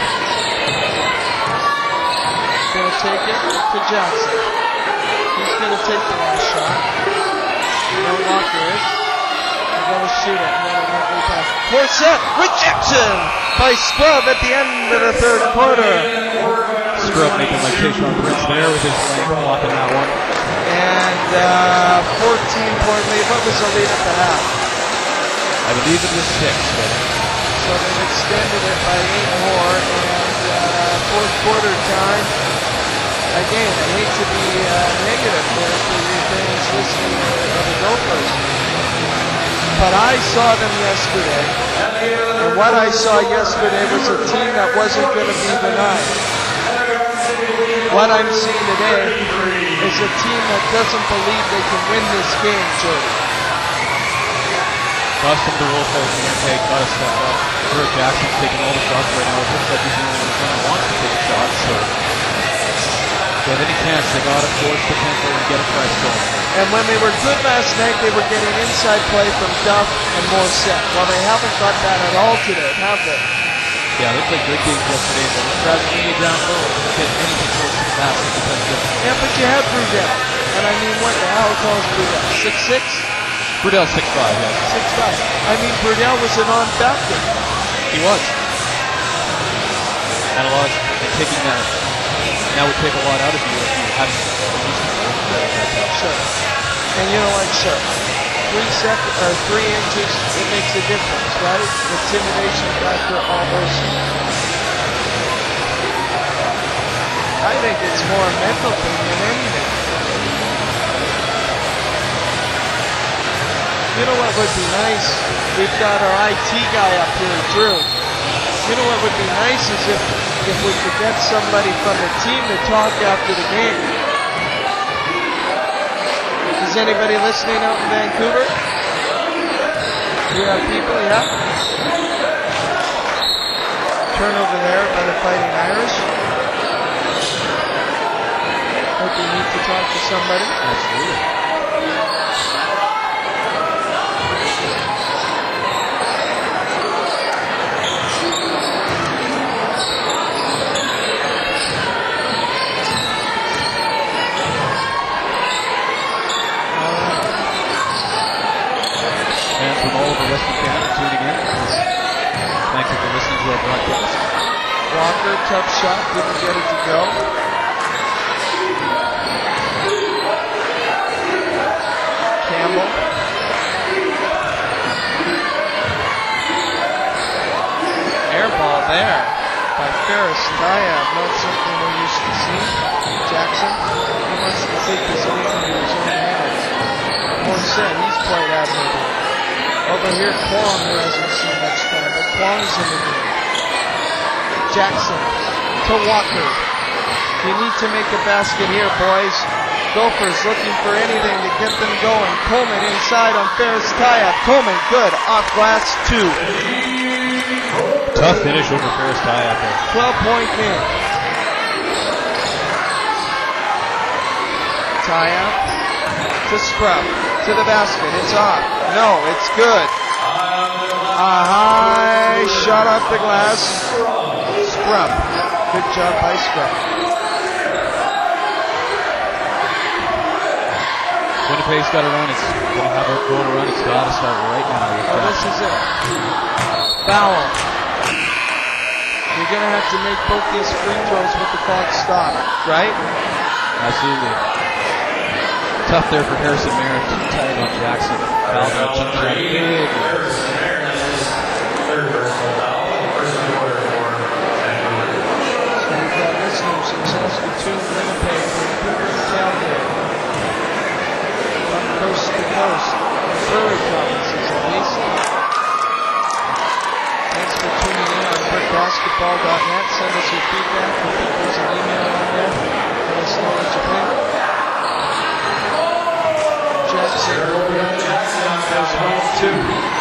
Speaker 1: Gonna take it to Jackson. He's gonna take the last shot. You know Walker is. He's gonna shoot it. Forsett, rejection by Scrub at the end of the third quarter.
Speaker 2: Scrub making like Tayshaun Prince there with his length blocking that one.
Speaker 1: And uh, fourteen point lead. What was the lead at the half?
Speaker 2: I believe it was six. But
Speaker 1: so they've extended it by eight more. And uh, fourth quarter time. Again, I hate to be uh, negative for your fans listening to the Gophers, but I saw them yesterday, and what I saw yesterday was a team that wasn't going to be denied. What I'm seeing today is a team that doesn't believe they can win this game, Jody.
Speaker 2: Custom to Wolf over here, take, got to step up. Stuart Jackson's taking all the shots right now. It looks like he's the only one who wants to take shots, so if they have any chance, they got to force the tempo and get a price going.
Speaker 1: And when they were good last night, they were getting inside play from Duff and Morissette. Well, they haven't got that at all today, have they?
Speaker 2: Yeah, they played great games yesterday, but when Travis Meany down low, to get anything close to the basket becomes difficult.
Speaker 1: Yeah, but you have Brudell. And I mean, what the hell calls Brudell? six six?
Speaker 2: Brudell's six five, yeah.
Speaker 1: six five. I mean, Brudell was a non-factor.
Speaker 2: He was. And a lot, and taking that, that would take a lot out of you if you hadn't used to that tough.
Speaker 1: Sure. And you know what, sir? Three seconds, or three inches, it makes a difference, right? Intimidation factor, all those. I think it's more a mental thing than anything. You know what would be nice? We've got our I T guy up here, Drew. You know what would be nice is if, if we could get somebody from the team to talk after the game. Is anybody listening out in Vancouver? You have people, yeah? Turnover there by the Fighting Irish. Hope you need to talk to somebody.
Speaker 2: Absolutely. From all over Western Canada tuning in. Thank you for listening to our broadcast.
Speaker 1: Walker, tough shot, didn't get it to go. Campbell. Air ball there by Ferris Diab, not something we're used to seeing. Jackson, he wants to take this game into his own hands. Morissette, he's played admirably. Over here, Kwong hasn't seen much time, but Kwong's in the game. Jackson to Walker. You need to make a basket here, boys. Gophers looking for anything to get them going. Coleman inside on Ferris Tayab. Coleman, good. Off glass, two.
Speaker 2: Tough finish over Ferris Tayab there.
Speaker 1: twelve-point game. Tayab to Scrubb. To the basket. It's off. No, it's good. A high shot off the glass. Scrubb. Good job by Scrubb.
Speaker 2: Winnipeg's got to run. It's going to have a goal to run. It's got to start right now.
Speaker 1: Oh, this is it. Foul. You're going to have to make both these free throws with the clock stopped, right?
Speaker 2: Absolutely. Tough there for Harrison Merritt. Tied on Jackson. Foul out. Jump shot. Big.
Speaker 3: Third personal foul. First quarter for Vancouver.
Speaker 1: So we've got listeners in Saskatoon, Winnipeg, Vancouver, Calgary. From coast to coast. Prairie provinces at least. Thanks for tuning in on brick basketball dot net. Send us your feedback. There's an email on there. Let us know what you think. Jackson over here. There's one, two.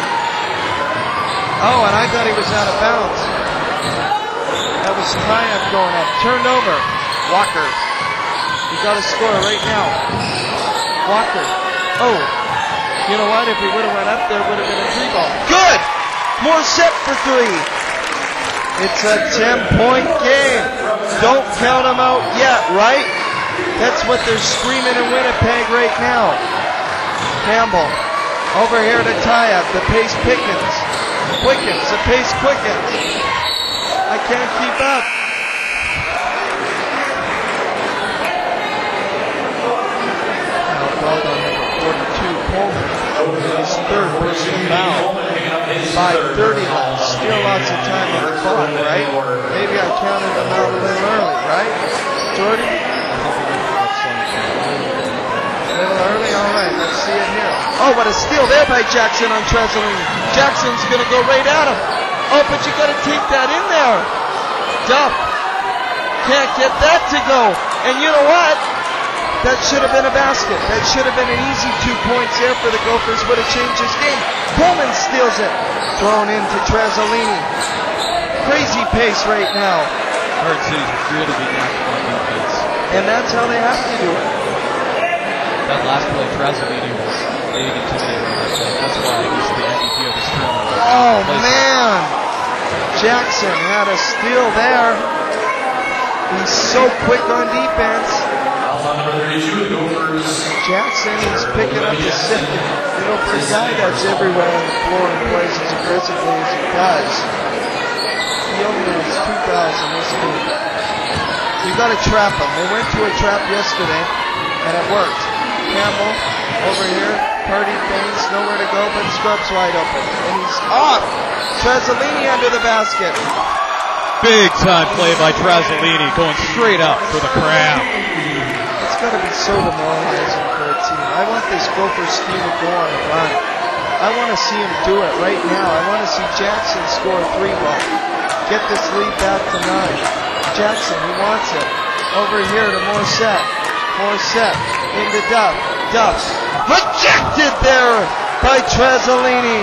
Speaker 1: Oh, and I thought he was out of bounds. That was Tayab going up. Turned over. Walker. You got to score right now. Walker. Oh. You know what? If he would have went up there, it would have been a three ball. Good! More set for three. It's a ten-point game. Don't count them out yet, right? That's what they're screaming in Winnipeg right now. Campbell. Over here to Tayab. The pace quickens. Quickens. The pace quickens. I can't keep up. Now called on number forty-two, Coleman. His third personal foul. five thirty left. Still lots of time on the clock, right? Maybe I counted them out a little early, right? Jordy? A little early? All right, let's see it here. Oh, what a steal there by Jackson on Trezolini. Jackson's going to go right at him. Oh, but you got to take that in there. Duff can't get that to go. And you know what? That should have been a basket. That should have been an easy two points there for the Gophers. Would have changed his game. Coleman steals it. Thrown into Trezolini. Crazy pace right now.
Speaker 2: Hard City's really being active on defense.
Speaker 1: And that's how they have to do it.
Speaker 2: That last play, Trezolini was big intimidating on that play. That's why he's the M V P of this tournament.
Speaker 1: Oh, man. Jackson had a steal there. He's so quick on defense. Jackson is picking up the second. You know, for a guy that's everywhere on the floor and plays as aggressively as he does, he only has two thousand this game. You got to trap him. They went to a trap yesterday, and it worked. Campbell over here, Purdy feigns, nowhere to go, but Scrubb's wide open. And he's off. Trezolini under the basket.
Speaker 2: Big time play by Trezolini, going straight up for the crab.
Speaker 1: It's got to be so demoralizing for a team. I want this Gophers team to go on a run. I want to see him do it right now. I want to see Jackson score a three ball. Get this lead back to nine. Jackson, he wants it. Over here to Morissette. Morissette into Duff. Duff rejected there by Trezolini.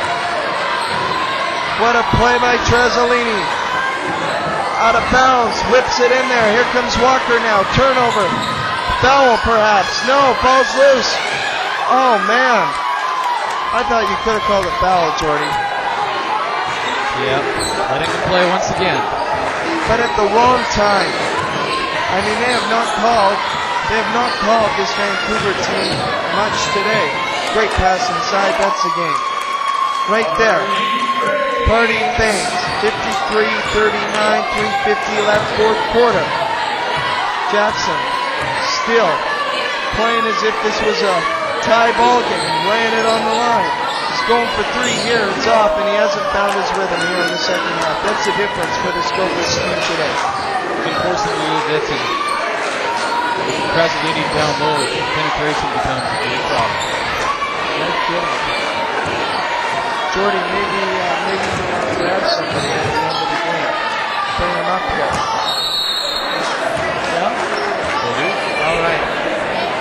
Speaker 1: What a play by Trezolini. Out of bounds, whips it in there. Here comes Walker now. Turnover. Foul perhaps. No, falls loose. Oh man. I thought you could have called a foul, Jordy.
Speaker 2: Yep. Letting him play once again.
Speaker 1: But at the wrong time. I mean, they have not called. They have not called this Vancouver team much today. Great pass inside. That's the game. Right there. Purdy feigns. fifty-three thirty-nine, three fifty left, fourth quarter. Jackson still playing as if this was a tie ball game, laying it on the line. He's going for three here, it's off, and he hasn't found his rhythm here in the second half. That's the difference for this Gophers team today.
Speaker 2: Been forcing the little bits, and Trezolini down low, penetration becomes a big problem.
Speaker 1: No kidding. Jordy, maybe, uh, maybe you want to grab somebody at the end of the game. Bring him up here. Yeah?
Speaker 2: Will do.
Speaker 1: All right.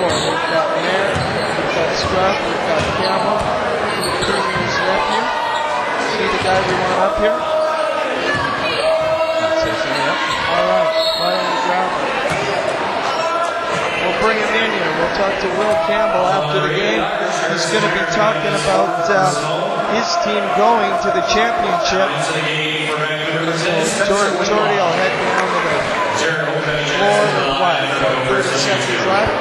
Speaker 1: for? We've got Mayer, we've got Scrubb, we've got Campbell, Premier's nephew. See the guy we want up here?
Speaker 2: I'd say so, yeah.
Speaker 1: Alright, why don't we grab him? We'll bring him in here. We'll talk to Will Campbell after the game. He's going to be talking about uh, his team going to the championship. So Jordy, Jordy will head down to the floor with what? thirty seconds left?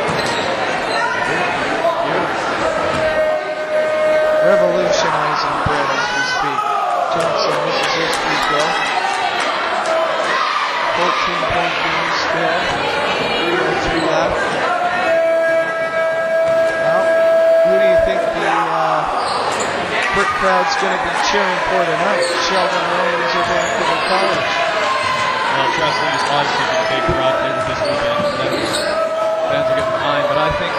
Speaker 1: Revolutionizing Brett as we speak. Johnson, this is his free throw. fourteen point game still. three oh three left. Well, who do you think the uh, Brick crowd's going to be cheering for tonight? Sheldon Williams or Vancouver College?
Speaker 2: Well, Trust Lee's obviously been a big crowd favorite this weekend. Fans are getting behind, but I think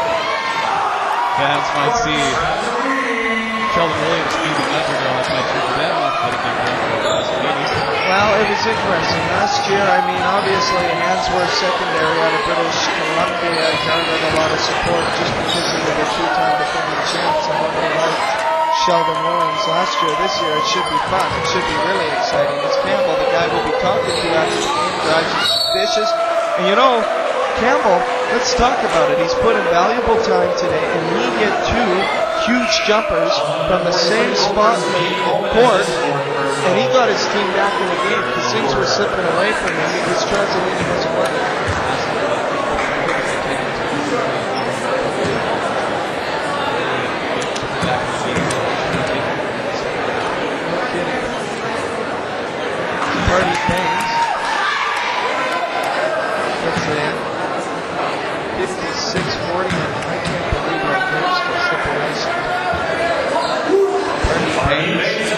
Speaker 2: fans might see Sheldon Williams be the underdog. That might cheer for them. That's a big crowd for the last meetings.
Speaker 1: Well, it was interesting. Last year, I mean, obviously, Handsworth Secondary out of British Columbia garnered a lot of support just because they were the two-time defending champs and what they liked Sheldon Williams last year. This year, it should be fun. It should be really exciting. It's Campbell, the guy we'll be talking to after the game, drives his dishes. And you know, Campbell, let's talk about it. He's put in valuable time today, and he hit two huge jumpers from the same spot in the court, and he got his team back in the game because things were slipping away from him because Transilvania wasn't working. Party things. That's it. fifty-six forty. I can't believe our groups can slip away sometimes. Party things.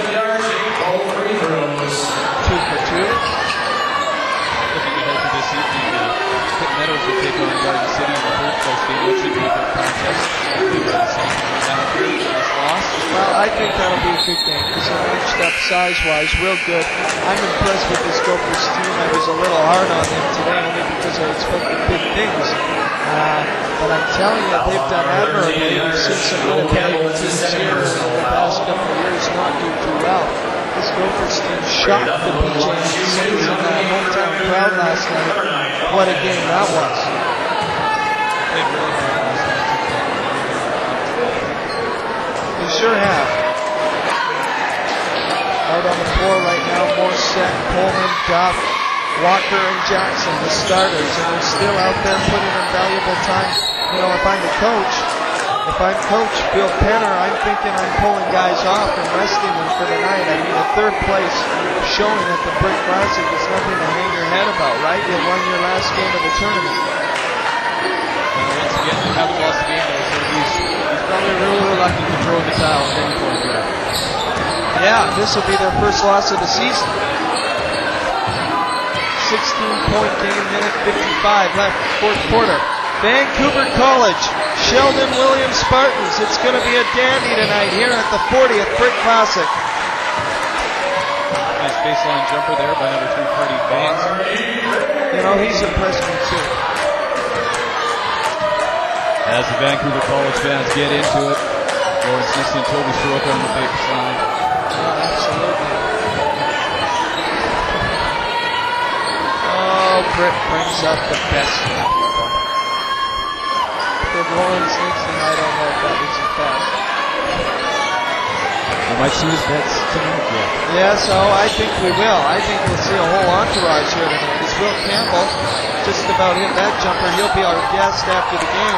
Speaker 1: Two for two.
Speaker 2: Looking ahead to this evening, uh, Pitt Meadows will take on Garden City in the third place game, which should be a good contest. Down here in this loss.
Speaker 1: Well, I think that'll be a good game because they're matched up size-wise real good. I'm impressed with this Gophers team. I was a little hard on them today only because I expected big things. Uh, but I'm telling you, they've done admirably. We've seen some Winnipeg teams here over the past couple of years not do too well. This Gophers team shocked the B J Saints in that hometown crowd last night. What a game that was.
Speaker 2: Played really hard last night.
Speaker 1: They sure have. Out on the floor right now, Morissette, Coleman, Duff, Walker, and Jackson, the starters, and they're still out there putting in valuable time. You know, if I'm the coach, if I'm Coach Bill Penner, I'm thinking I'm pulling guys off and resting them for the night. I mean, a third place showing at the Brick Classic is nothing to hang your head about, right? You won your last game of the tournament.
Speaker 2: Well, once again, they haven't lost the game, though, so he's, he's probably really reluctant to throw in the towel at any point here.
Speaker 1: Yeah, this will be their first loss of the season. sixteen point game, minute fifty-five left, fourth quarter. Vancouver College, Sheldon Williams Spartans. It's going to be a dandy tonight here at the fortieth Brick Classic.
Speaker 2: Nice baseline jumper there by number three, Party Banks.
Speaker 1: You know, he's impressed me too.
Speaker 2: As the Vancouver College fans get into it, Lawrence Nixon and Toby Soroka on the baseline.
Speaker 1: Oh, absolutely. Oh, Britt brings up the best one. For Lawrence Nixon, I don't know if that was the best.
Speaker 2: We might see his bets tonight, yeah.
Speaker 1: Yeah, so I think we will. I think we'll see a whole entourage here tonight. As Will Campbell just about hit that jumper. He'll be our guest after the game.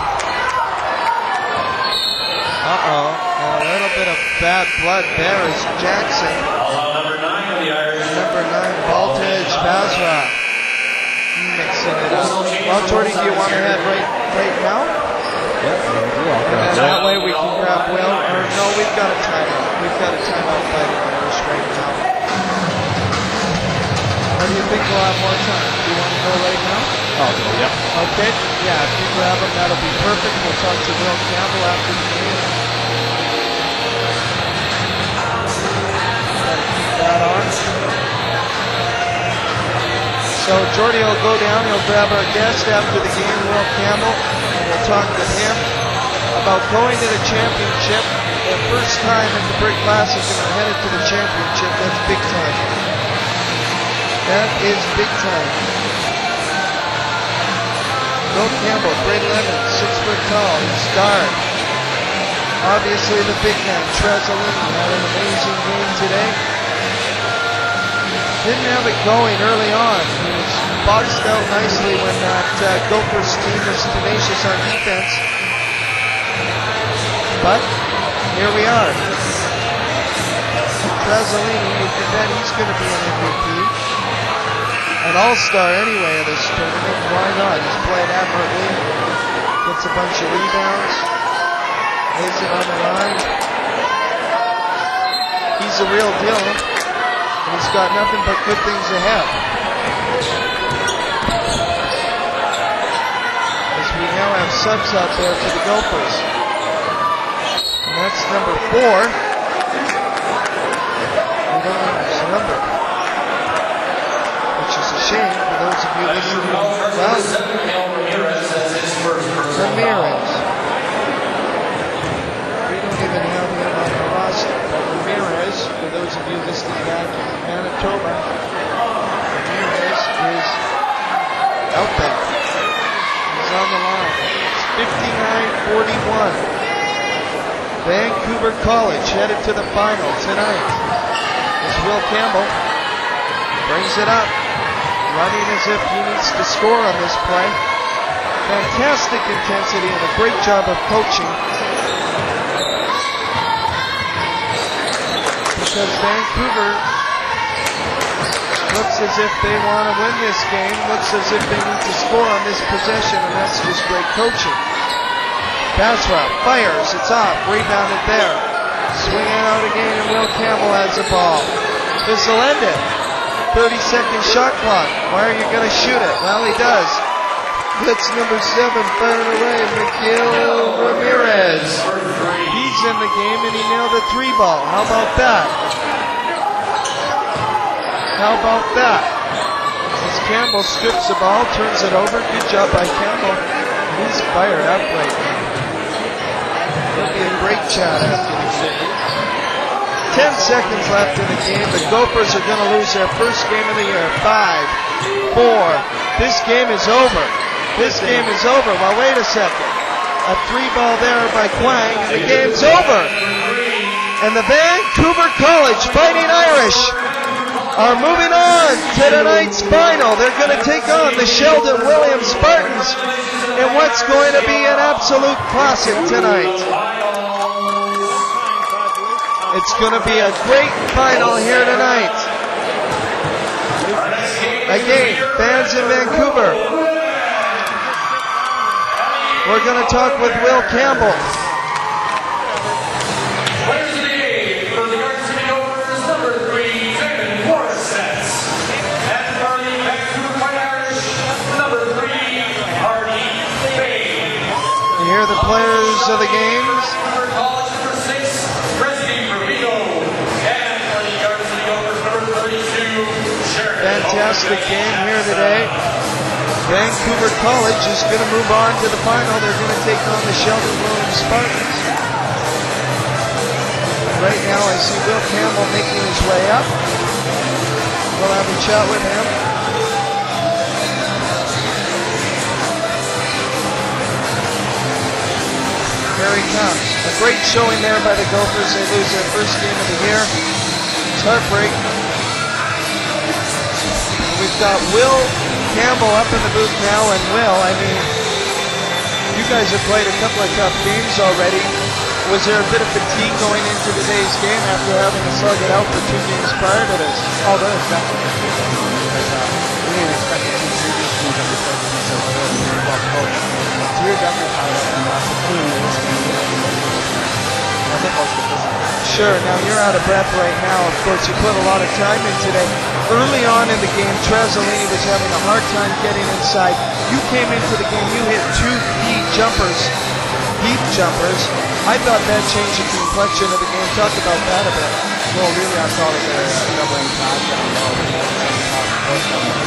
Speaker 1: Uh-oh. A little bit of bad blood there is Jackson.
Speaker 3: Number nine of the Irish.
Speaker 1: Number nine, Voltage Basra. Mixing it up. Well, Jordy, do you want to head right, right now?
Speaker 2: Yeah,
Speaker 1: And then that way we can grab Will. Or no, we've got a timeout. We've got a timeout fighting Irish right now. Or do you think we'll have more time? Do you want to go right now?
Speaker 2: Oh, yep.
Speaker 1: Okay. Yeah, if you grab him, that'll be perfect. We'll talk to Will Campbell after the game. Gotta keep that on. So Jordy will go down. He'll grab our guest after the game, Will Campbell. And we'll talk with him about going to the championship. The first time at the Brick Classic and we're headed to the championship. That's big time. That is big time. Will Campbell, grade eleven, six foot tall, star. Obviously the big man, Trasolini, had an amazing game today. Didn't have it going early on. He was boxed out nicely when that uh, Gophers team was tenacious on defense. But here we are. Trasolini, you can bet he's going to be an M V P. An all-star anyway of this tournament. Why not? He's played admirably. Gets a bunch of rebounds. Lays it on the line. He's a real deal. And he's got nothing but good things ahead. As we now have subs out there for the Gophers. And that's number four. We don't know his number. Which is a shame for those of you listening. Well, Ramirez. We don't even have him on the roster. But Ramirez, for those of you listening back in Manitoba, Ramirez is out there. He's on the line. It's fifty-nine forty-one. Vancouver College headed to the final tonight. It's Will Campbell. Brings it up. Running as if he needs to score on this play. Fantastic intensity and a great job of coaching. Because Vancouver looks as if they want to win this game, looks as if they need to score on this possession, and that's just great coaching. Basra fires, it's off, rebounded there. Swinging out again, and Will Campbell has the ball. This will end it. thirty second shot clock. Why are you going to shoot it? Well, he does. That's number seven, firing away, Miguel Ramirez. He's in the game and he nailed a three ball. How about that? How about that? As Campbell strips the ball, turns it over. Good job by Campbell. He's fired up right now. It'll be a great chat after this. Ten seconds left in the game. The Gophers are going to lose their first game of the year. Five, four. This game is over. This game is over. Well, wait a second. A three ball there by Quang, and the game's over. And the Vancouver College Fighting Irish are moving on to tonight's final. They're going to take on the Sheldon Williams Spartans in what's going to be an absolute classic tonight. It's going to be a great final here tonight. Again, fans in Vancouver, we're going to talk with Will Campbell.
Speaker 3: Players of the game for the Garden City Gophers, number three, Evan Morissette. And for the Vancouver Fighting Irish, number three, Hardy Bain.
Speaker 1: You hear the players of the games?
Speaker 3: College number six, Resky Rubino. And for the Garden City Gophers, number thirty-two, Sheridan.
Speaker 1: Fantastic game here today. Vancouver College is going to move on to the final. They're going to take on the Sheldon Williams Spartans. Right now I see Will Campbell making his way up. We'll have a chat with him. Here he comes. A great showing there by the Gophers. They lose their first game of the year. It's heartbreaking. We've got Will Campbell up in the booth now, and Will, I mean, you guys have played a couple of tough games already. Was there a bit of fatigue going into today's game after having to slug it out for two games prior to this?
Speaker 4: Oh, there is definitely. Because uh, we didn't expect the two previous games that we played to be so good and very well coached. So we were definitely tired of them. Including this game. I think most of the physical.
Speaker 1: Sure, now you're out of breath right now. Of course, you put a lot of time in today. Early on in the game, Trasolini was having a hard time getting inside. You came into the game, you hit two key jumpers, deep jumpers. I thought that changed the complexion of the game. Talk about that a bit.
Speaker 4: Well, really, I thought of the doubling pass down low.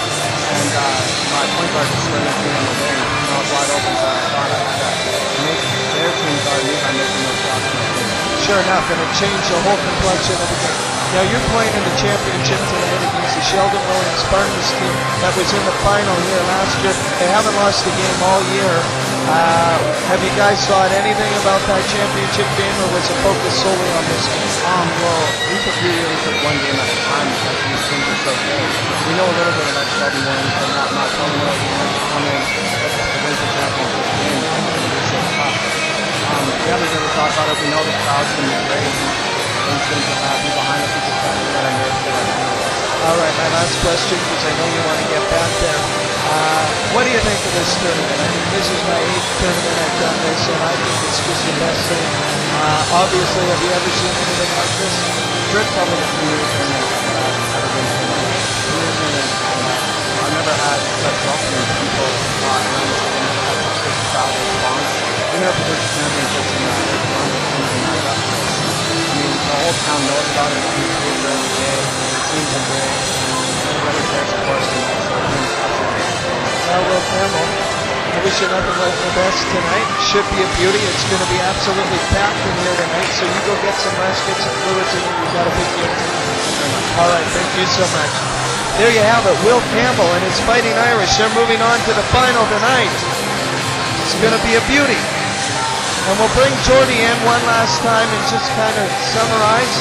Speaker 4: and uh, my point guard just ran into me on the wing, and I was wide open, so I thought I had to make their team guard me by making those shots.
Speaker 1: Sure enough, and it changed the whole complexion of the game. Now you're playing in the championship tonight against the Sheldon Williams Spartans team that was in the final here last year. They haven't lost a game all year. Uh, have you guys thought anything about that championship game, or was it focused solely on this game?
Speaker 4: Um, well, we took we really took one game at a time because these teams are so good. We know a little bit about Sheldon Williams, but not not so much. Come in against the championship game, and it's so tough. Um, we haven't really thought about it. We know the crowd's going to be great. Things going to happen behind us. We just got to get our nerves together.
Speaker 1: All right, my last question, because I know you want to get back there. Uh, what do you think of this tournament? I mean, this is my eighth tournament I've done this, and I think it's just the best thing. Uh, obviously, have you ever seen anything like this?
Speaker 4: First, probably a few years in this, uh, I've been to years in this, and uh, I've never had such welcoming people uh, around this and had such a big crowd response. Even up to this championships and uh, there's one team and uh, I mean, the whole town knows about it. We play for every day. The teams are great. Everybody's there supporting us. So I mean, it's awesome.
Speaker 1: Well, Will Campbell, I wish you nothing but the best tonight. Should be a beauty. It's going to be absolutely packed in here tonight, so you go get some rest, get some fluids in you. You've got a big game tonight. All right, thank you so much. There you have it, Will Campbell and his Fighting Irish. They're moving on to the final tonight. It's going to be a beauty. And we'll bring Jordy in one last time and just kind of summarize.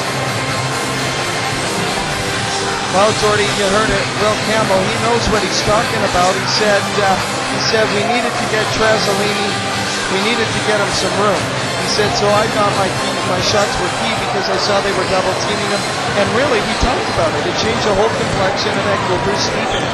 Speaker 1: Well, Jordy, you heard it. Will Campbell, he knows what he's talking about. He said, uh, he said we needed to get Trasolini. We needed to get him some room. He said, so I thought my key, my shots were key because I saw they were double teaming him. And really, we talked about it. It changed the whole complexion of that Gophers defense.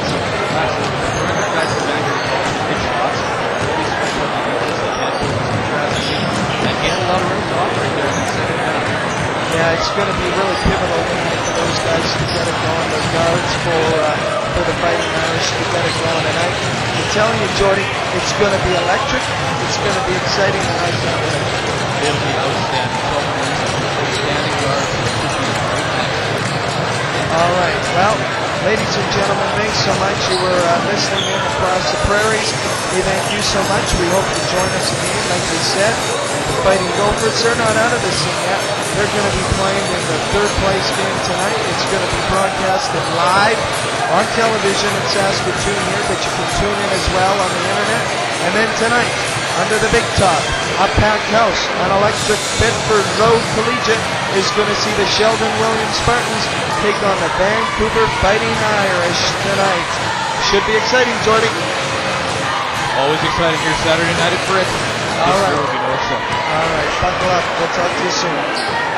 Speaker 1: Yeah, it's going to be really pivotal tonight for those guys to get it going. Those guards for uh, for the Fighting Irish to get it going tonight. I'm telling you, Jordy, it's going to be electric. It's going to be exciting tonight.
Speaker 2: It'll be outstanding. Outstanding guards.
Speaker 1: All right. Well, ladies and gentlemen, thanks so much. You were uh, listening in across the prairies. We thank you so much. We hope you join us again. Like we said, the Fighting Gophers, they're not out of this thing yet. They're going to be playing in the third place game tonight. It's going to be broadcasted live on television in Saskatoon here, but you can tune in as well on the internet. And then tonight, under the big top, a packed house on electric Bedford Road Collegiate is going to see the Sheldon Williams Spartans take on the Vancouver Fighting Irish tonight. Should be exciting, Jordy.
Speaker 2: Always exciting here Saturday night at Brick.
Speaker 1: All right.
Speaker 2: All right.
Speaker 1: All right, buckle up. We'll talk to you soon.